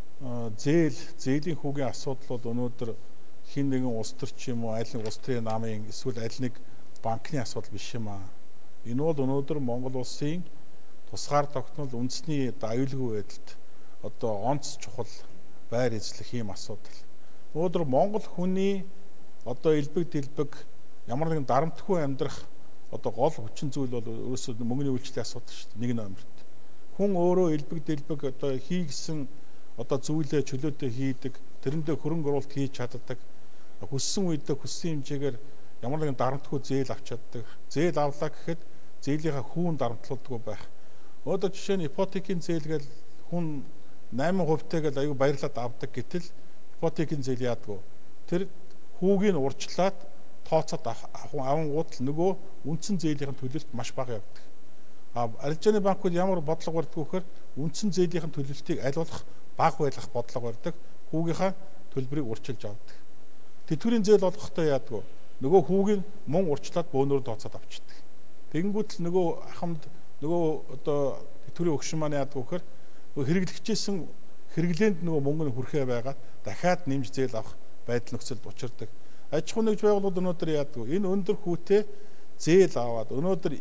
зээл зээлийн хүүгийн асуудал бол өнөөдөр хин нэгэн улс төр ч юм уу аль нэг улс төрийн намын эсвэл аль нэг банкны асуудал биш юм аа. Энэ бол өнөөдөр Монгол улсын тусгаар тогтнол үндэсний аюулгүй байдалд одоо онц чухал байр эзлэх ийм асуудал. Өнөөдөр Монгол хүний одоо элбэг дэлбэг ямар нэгэн дарамтгүй амьдрах одоо гол хүчин зүйл бол өөрөөсөө мөнгөний үйлчлэлийн асуудал шүү дээ. Нэг номерт. Хүн өөрөө элбэг дэлбэг одоо хийгсэн одоо зүйлээ чөлөөтэй хийдэг, тэрэндээ хөрөнгө оруулалт хийж чаддаг. Хүссэн үедээ хүссэн хэмжээгээр ямар нэгэн дарамтгүй зээл авч чаддаг. Зээл авлаа гэхэд зээлийнхаа хүүн дарамтлуулдаггүй байх. Одоо жишээ нь ипотекийн зээл гэл хүн восемь хувьтай гэл аюу баярлаад авдаг гэтэл ипотекийн зээл яадгүй. Тэр хүүгийн урьдчилаад тооцоод авангууд л нөгөө үндсэн зээлийн төлөлт маш бага явдаг. А Арижаны банкуд ямар бодлого барьдаг вэхээр үндсэн зээлийн төлөлтийг аль болох бага байлгах бодлого барьдаг. Хүүгийнхаа төлбөрийг урьдчилж авдаг. Тэтгэврийн зээл олгохдоо яадгүй. Нөгөө хүүгийн мөн урьдчилаад бөөнөр тооцоод авчдаг. Тэгэнгүүт л нөгөө ахмад нөгөө одоо тэтгэврийн өгшин маань яадгүй вэхээр хэрэглэгчээсэн хэрэглээнд нөгөө мөнгө нь хүрхээ байгаад дахиад нэмж зээл авах байдал нөхцөлд учирдаг. Аж ахуйн нэгж байгууллагууд өнөөдөр яадаг вэ? Энэ өндөр хүүтэй зээл аваад өнөөдөр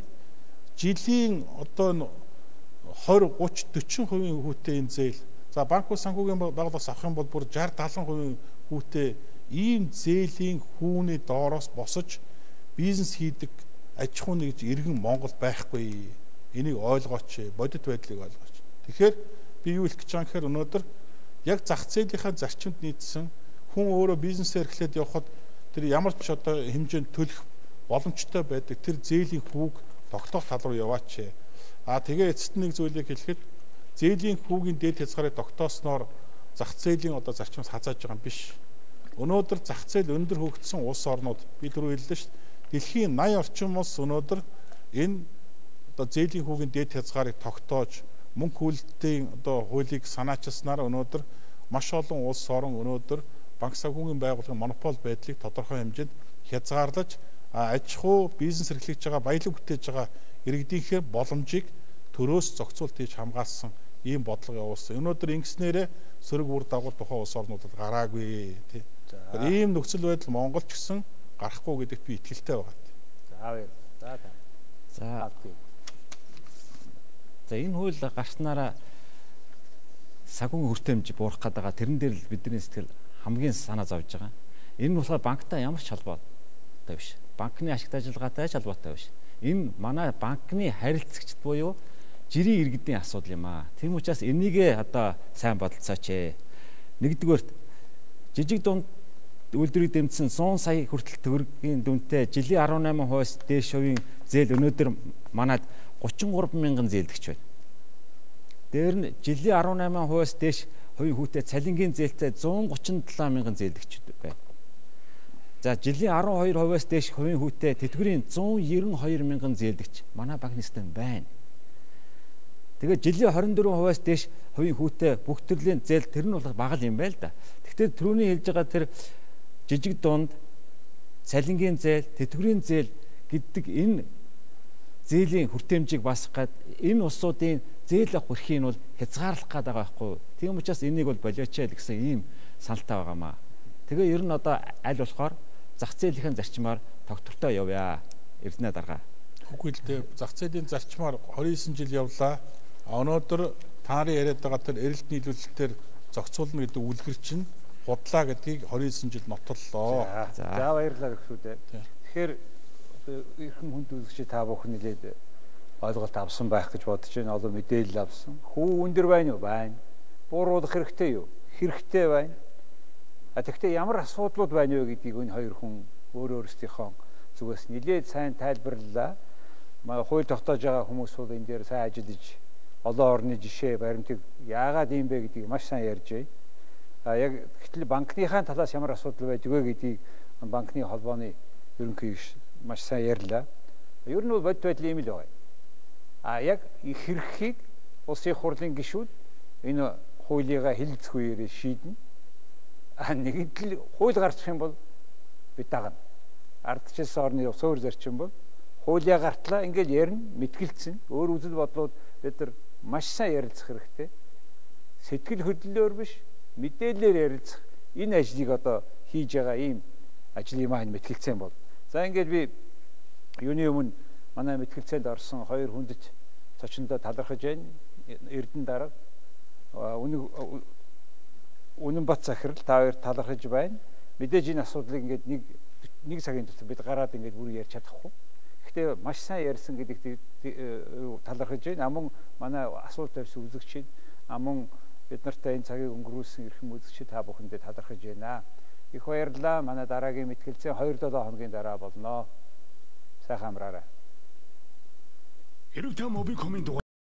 жилийн одоо двадцать тридцать40 хувийн хүүтэй энэ зээл. За банкуд санхүүгийн байгууллагаас авах юм бол бүр шестьдесят севент хувийн хүүтэй ийм зээлийн хүүний доороос босож бизнес хийдэг аж ахуйн нэгж иргэн Монгол байхгүй. Энийг ойлгооч, бодит байдлыг ойлгооч. Тэгэхээр би юу хэлэх гэж байгаа юм гэхээр өнөөдөр яг зах зээлийнхаа зарчимд нийцсэн хүн өөрөө бизнесээр эхлээд явхад тэр ямар ч одоо хэмжээнд төлөх боломжтой байдаг тэр зээлийн хүүг тогтоох тал руу яваач. А тэгээ эцэст нэг зүйлийг хэлэхэд зээлийн хүүгийн дээд хязгаарыг тогтоосноор зах зээлийн одоо зарчимс хазааж байгаа юм биш. Өнөөдөр зах зээл өндөр хөгжсөн улс орнууд би түрүү хэллээ шүү дээ. Дэлхийн eighty орчим улс өнөөдөр энэ одоо зээлийн хүүгийн дээд хязгаарыг тогтоож мөнгө хөлтийн одоо хуулийг санаачилснаар өнөөдөр маш олон улс орн өнөөдөр банк санхүүгийн байгууллагын монопол байдлыг тодорхой хэмжээнд хязгаарлаж аж ахуй бизнес эрхлэж байгаа баялаг бүтээж байгаа иргэдийнхээ боломжийг төрөөс зохицуулт хийж хамгаалсан ийм бодлого явуулсан. Өнөөдөр ингэснээрээ сөрөг үр дагавар тухайн улс орнуудад гараагүй тий. Ийм нөхцөл байдал Монгол ч гэсэн гарахгүй гэдэгт би итгэлтэй байгаа. За за за. За энэ хууль гарснараа санхүүгийн хүртээмж буурах гээд байгаа. Тэрэн дээр л бидний сэтгэл хамгийн санаа зовж байгаа. Энэ нь болохоор банктай ямар ч холбоотой биш. банкны ашигт ажиллагаатай шалбартай биш. Энэ манай банкны харилцагчд буюу жирийн иргэдийн асуудал юм аа. Тийм учраас энийгээ одоо сайн бодолцооч ээ. Нэгдүгээрт жижиг дунд үйлдвэрийг дэмжсэн сто сая хүртэл төгрөгийн дүнтэй жилийн арван найман хувиас дээш хувийн зээл өнөөдөр манад гучин гурван мянган зээлдэгч байна. Дээр нь жилийн арван найман хувиас дээш хувийн хүүтэй цалингийн зээлтэй зуун гучин долоо мянган зээлдэгч байна. За жилийн арван хоёр хувиас дээш хувийн хүүтэй тэтгэврийн зуун ерөн хоёр мянган зээлдэгч манай банкны систем байна. Тэгээд жилийн хорин дөрвөн хувиас дээш хувийн хүүтэй бүх төрлийн зээл тэр нь бол бага юм байл да. Гэхдээ түрүүний хэлж байгаа тэр жижиг дунд цалингийн зээл, тэтгэврийн зээл гэдэг энэ зээлийн хүртээмжийг басах гад энэ улсуудын зээл авах эрхийг нь бол хязгаарлах гээд байгаа байхгүй. Тийм учраас энийг бол болиоч л гэсэн ийм саналтай байгаамаа. Тэгээ ер нь одоо аль болохоор зах зээлийн зарчмаар тогтвортой явъя. Эрдэнэ дарга. Үгүй л дээ. Зах зээлийн зарчмаар двадцать нine жил явлаа. Өнөөдөр та нарын яриад байгаа тэр эрэлт нийлүүлэлтээр зохицуулна гэдэг үлгэр чинь худлаа гэдгийг двадцать nine жил нотоллоо. За баярлалаа гэхүүдээ. Тэгэхээр эрхэм хүнд үзэгч та бүхэн нэлээд ойлголт авсан байх гэж бодож байна. Олон мэдээлэл авсан. Хүү өндөр байна уу? Байна. Бууруулах хэрэгтэй юу? Хэрэгтэй байна. А тэгвэл ямар асуудлууд байна вэ гэдгийг энэ хоёр хүн өөр өөрсдийнхөө зүгээс нэлээд сайн тайлбарлалаа. Манай хууль тогтоож байгаа хүмүүс бол энэ дээр сайн ажиллаж олон орны жишээ баримтыг яагаад ийм бэ гэдгийг маш сайн ярьж байна. А яг гэтэл банкныхаа талаас ямар асуудал байдаг вэ гэдгийг банкны холбооны ерөнхий маш сайн ярьлаа. Ер нь бол бод байдал ийм л байна. А яг их хэрэгхийг улсын хурлын гишүүд энэ хуулигаа хэлэлцэх үеэр шийднэ. А нэгдэл хууль гарчих юм бол бид дагна. Ардчилсан орны суур зарчим бол хуулиа гартлаа ингээд ярина, мэтгэлцэн. Өөр үзэл бодлууд бид нар маш сайн ярилцах хэрэгтэй. Сэтгэл хөдлөлөөр биш, мэдээлэлээр ярилцах энэ ажлыг одоо хийж байгаа ийм ажлын маань мэтгэлцэн бол. За ингээд би юуны өмнө манай мэтгэлцээнд орсон хоёр хүндэт цочондоо талархаж байна. Эрдэнэ дарга үнэн үнэн бат захирал та хоёр талархаж байна. Мэдээж энэ асуудлыг ингээд нэг нэг цагийн дотор бид гараад ингээд бүр ярьж чадахгүй. Гэхдээ маш сайн ярьсан гэдэгт талархаж байна. Амун манай асуулт тавьсан үзэгчид, амун бид нартай энэ цагийг өнгөрүүлсэн эрхэм үзэгчид та бүхэндээ талархаж байна. Их баярлалаа. Манай дараагийн мэтгэлцээ two seven хоногийн дараа болно. Сайхан амраарай. Хэрэг та мобикомын